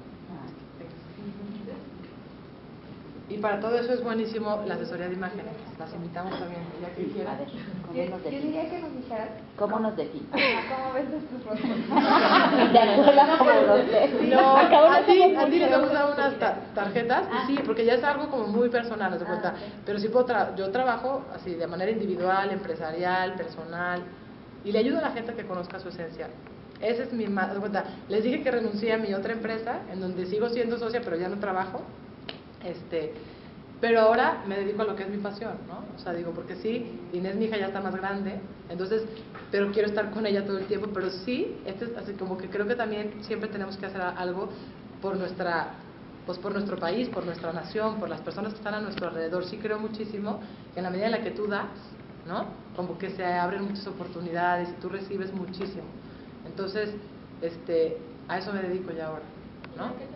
Y para todo eso es buenísimo la asesoría de imágenes. Las invitamos también, ya que quieran. Yo, yo diría que nos dijeras ¿Cómo nos define? cómo ves nuestros rostros. De acuerdo como los de- No, Acabo de a ti, como a ti les mucho. vamos a dar unas ta- tarjetas, y sí, porque ya es algo como muy personal, haz de cuenta. Pero sí puedo tra- yo trabajo así de manera individual, empresarial, personal, y le ayudo a la gente a que conozca su esencia. Ese es mi ma- haz de cuenta. Les dije que renuncié a mi otra empresa, en donde sigo siendo socia, pero ya no trabajo. Este, pero ahora me dedico a lo que es mi pasión, ¿no? O sea, digo, porque sí, Inés, mi hija, ya está más grande, entonces, pero quiero estar con ella todo el tiempo, pero sí, este es así como que creo que también siempre tenemos que hacer algo por nuestra, pues por nuestro país, por nuestra nación, por las personas que están a nuestro alrededor. Sí creo muchísimo que en la medida en la que tú das, ¿no? Como que se abren muchas oportunidades y tú recibes muchísimo. Entonces, este, a eso me dedico ya ahora, ¿no?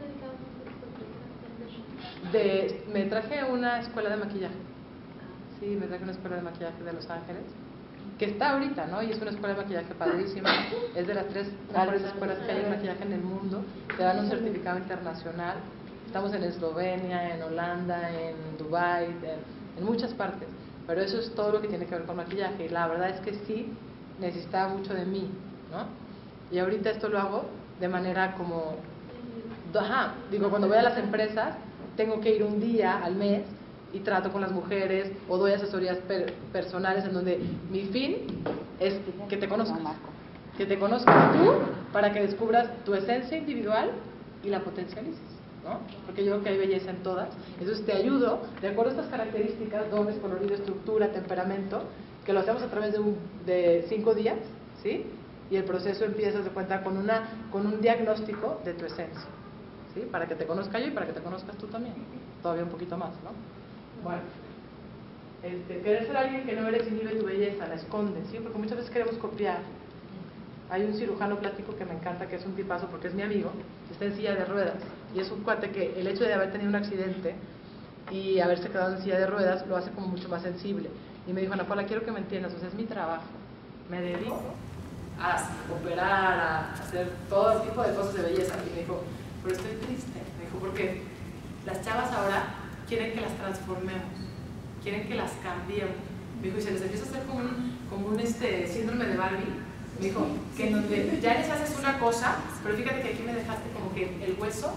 De, me traje una escuela de maquillaje. Sí, me traje una escuela de maquillaje de Los Ángeles, que está ahorita, ¿no? Y es una escuela de maquillaje padrísima. Es de las tres mejores escuelas que hay de maquillaje en el mundo. Te dan un certificado internacional. Estamos en Eslovenia, en Holanda, en Dubái, en, en muchas partes. Pero eso es todo lo que tiene que ver con maquillaje. Y la verdad es que sí necesitaba mucho de mí, ¿no? Y ahorita esto lo hago de manera como, ajá, digo, cuando voy a las empresas, tengo que ir un día al mes y trato con las mujeres o doy asesorías per personales en donde mi fin es que te conozcas, que te conozcas tú para que descubras tu esencia individual y la potencialices, ¿no? Porque yo creo que hay belleza en todas. Entonces te ayudo, de acuerdo a estas características, dones, colorido, estructura, temperamento, que lo hacemos a través de, un, de cinco días, ¿sí? Y el proceso empieza, de cuenta, con, una, con un diagnóstico de tu esencia, ¿sí? Para que te conozca yo y para que te conozcas tú también, todavía un poquito más, ¿no? Bueno, este, querer ser alguien que no eres inhibe tu belleza, la esconde, ¿sí? Porque muchas veces queremos copiar. Hay un cirujano plástico que me encanta, que es un tipazo porque es mi amigo, está en silla de ruedas, y es un cuate que el hecho de haber tenido un accidente y haberse quedado en silla de ruedas lo hace como mucho más sensible. Y me dijo, Ana Paula, quiero que me entiendas, o sea, es mi trabajo, me dedico a operar, a hacer todo tipo de cosas de belleza. Y me dijo, pero estoy triste, me dijo, porque las chavas ahora quieren que las transformemos, quieren que las cambiemos. Me dijo, y se les empieza a hacer como un, como un este, síndrome de Barbie. Me dijo, que en donde ya les haces una cosa, pero fíjate que aquí me dejaste como que el hueso,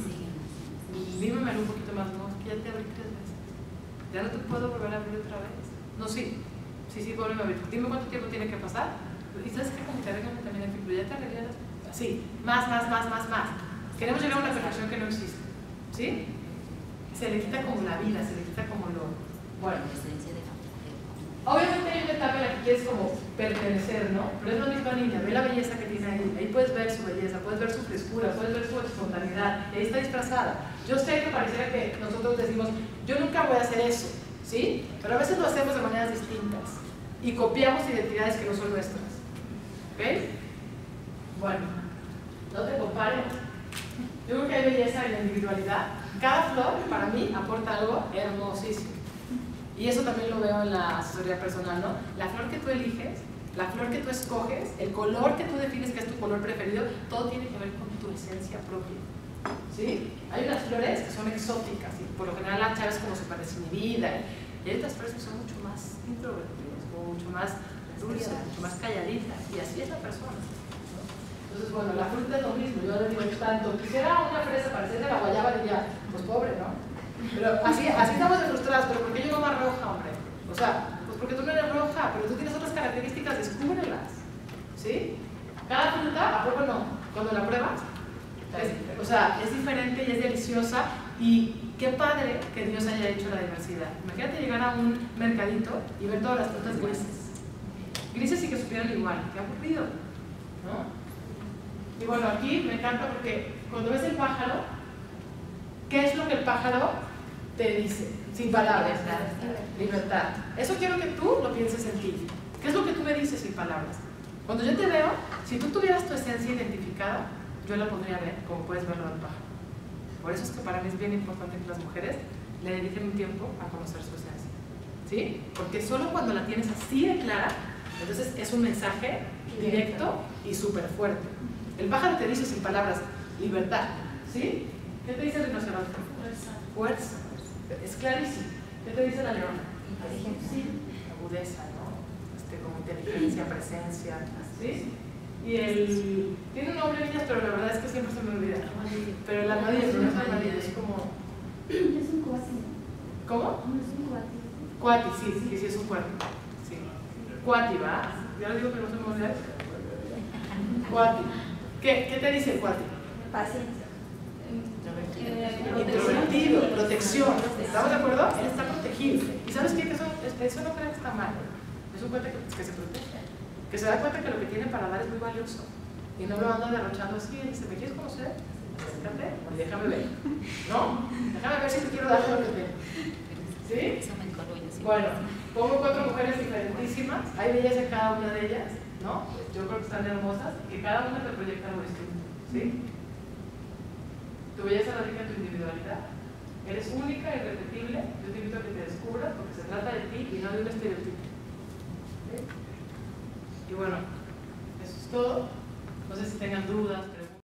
dímelo un poquito más, no, es que ya te abrí tres veces, ya no te puedo volver a abrir otra vez. No, sí, sí, sí, vuelve a abrir, dime cuánto tiempo tiene que pasar, y sabes que como te arreglan también aquí, pero ya te arreglas, así, más, más, más, más, más. Queremos llegar a una perfección que no existe, ¿sí? Se le quita como la vida, se le quita como lo, bueno. Obviamente hay una etapa en la que quieres como pertenecer, ¿no? Pero es la misma niña, ve la belleza que tiene ahí, ahí puedes ver su belleza, puedes ver su frescura, puedes ver su espontaneidad, y ahí está disfrazada. Yo sé que pareciera que nosotros decimos, yo nunca voy a hacer eso, ¿sí? Pero a veces lo hacemos de maneras distintas y copiamos identidades que no son nuestras, ¿ok? Bueno, no te compares. Yo creo que hay belleza en la individualidad. Cada flor, para mí, aporta algo hermosísimo. Y eso también lo veo en la asesoría personal, ¿no? La flor que tú eliges, la flor que tú escoges, el color que tú defines que es tu color preferido, todo tiene que ver con tu esencia propia, ¿sí? Hay unas flores que son exóticas y por lo general la chava es como súper desinhibida, y hay otras flores que son mucho más introvertidas, como mucho más dulces, mucho más calladitas, y así es la persona, ¿no? Entonces, bueno, la fruta es lo mismo. Yo le digo tanto, quisiera una fresa parecida a la guayaba, diría, pues pobre, ¿no? Pero así, así estamos de frustradas, pero ¿por qué yo no más roja, hombre? O sea, pues porque tú no eres roja, pero tú tienes otras características de descúbrelas, ¿sí? Cada fruta, ¿a poco no? Cuando la pruebas, es, o sea, es diferente y es deliciosa, y qué padre que Dios haya hecho la diversidad. Imagínate llegar a un mercadito y ver todas las frutas grises, grises y que supieran igual, qué aburrido, ¿no? Y bueno, aquí me encanta porque cuando ves el pájaro, ¿qué es lo que el pájaro te dice? Sin palabras. Libertad. Eso quiero que tú lo pienses en ti. ¿Qué es lo que tú me dices sin palabras? Cuando yo te veo, si tú tuvieras tu esencia identificada, yo la podría ver como puedes verlo al pájaro. Por eso es que para mí es bien importante que las mujeres le dediquen un tiempo a conocer su esencia, ¿sí? Porque solo cuando la tienes así de clara, entonces es un mensaje directo y súper fuerte. El pájaro te dice sin palabras, libertad, ¿sí? ¿Qué te dice el rinoceronte? Fuerza. Fuerza. Es clarísimo. ¿Qué te dice la leona? Inteligencia. Agudeza, ¿no? Este, como inteligencia, presencia, ¿sí? Y el... Tiene un nombre, niñas, pero la verdad es que siempre se me olvida. Pero el armadillo, no es armadillo, es como... Es un cuati. ¿Cómo? No es un cuati. Cuati, sí, sí, sí, es un cuati. Sí. Cuati, ¿va? Ya lo digo que no se me olvida. Cuati. ¿Qué, ¿Qué te dice el cuati? Paciencia. Introvertido, protección. ¿Estamos de acuerdo? Él está protegido. ¿Y sabes qué? Que eso, eso no creo que está mal. Es un cuate que, que se protege. Que se da cuenta que lo que tiene para dar es muy valioso. Y no lo anda derrochando así. Y dice, ¿me quieres conocer? Acércate y déjame ver. ¿No? Déjame ver si te quiero dar lo que tengo. ¿Sí? Eso me encorruña, sí. Bueno, pongo cuatro mujeres diferentísimas. Hay belleza en cada una de ellas, ¿no? Yo creo que están hermosas. Y que cada una te proyecta algo distinto. ¿Sí? Tu belleza radica en tu individualidad. Eres única, irrepetible. Yo te invito a que te descubras porque se trata de ti y no de un estereotipo. ¿Sí? Y bueno, eso es todo. No sé si tengan dudas.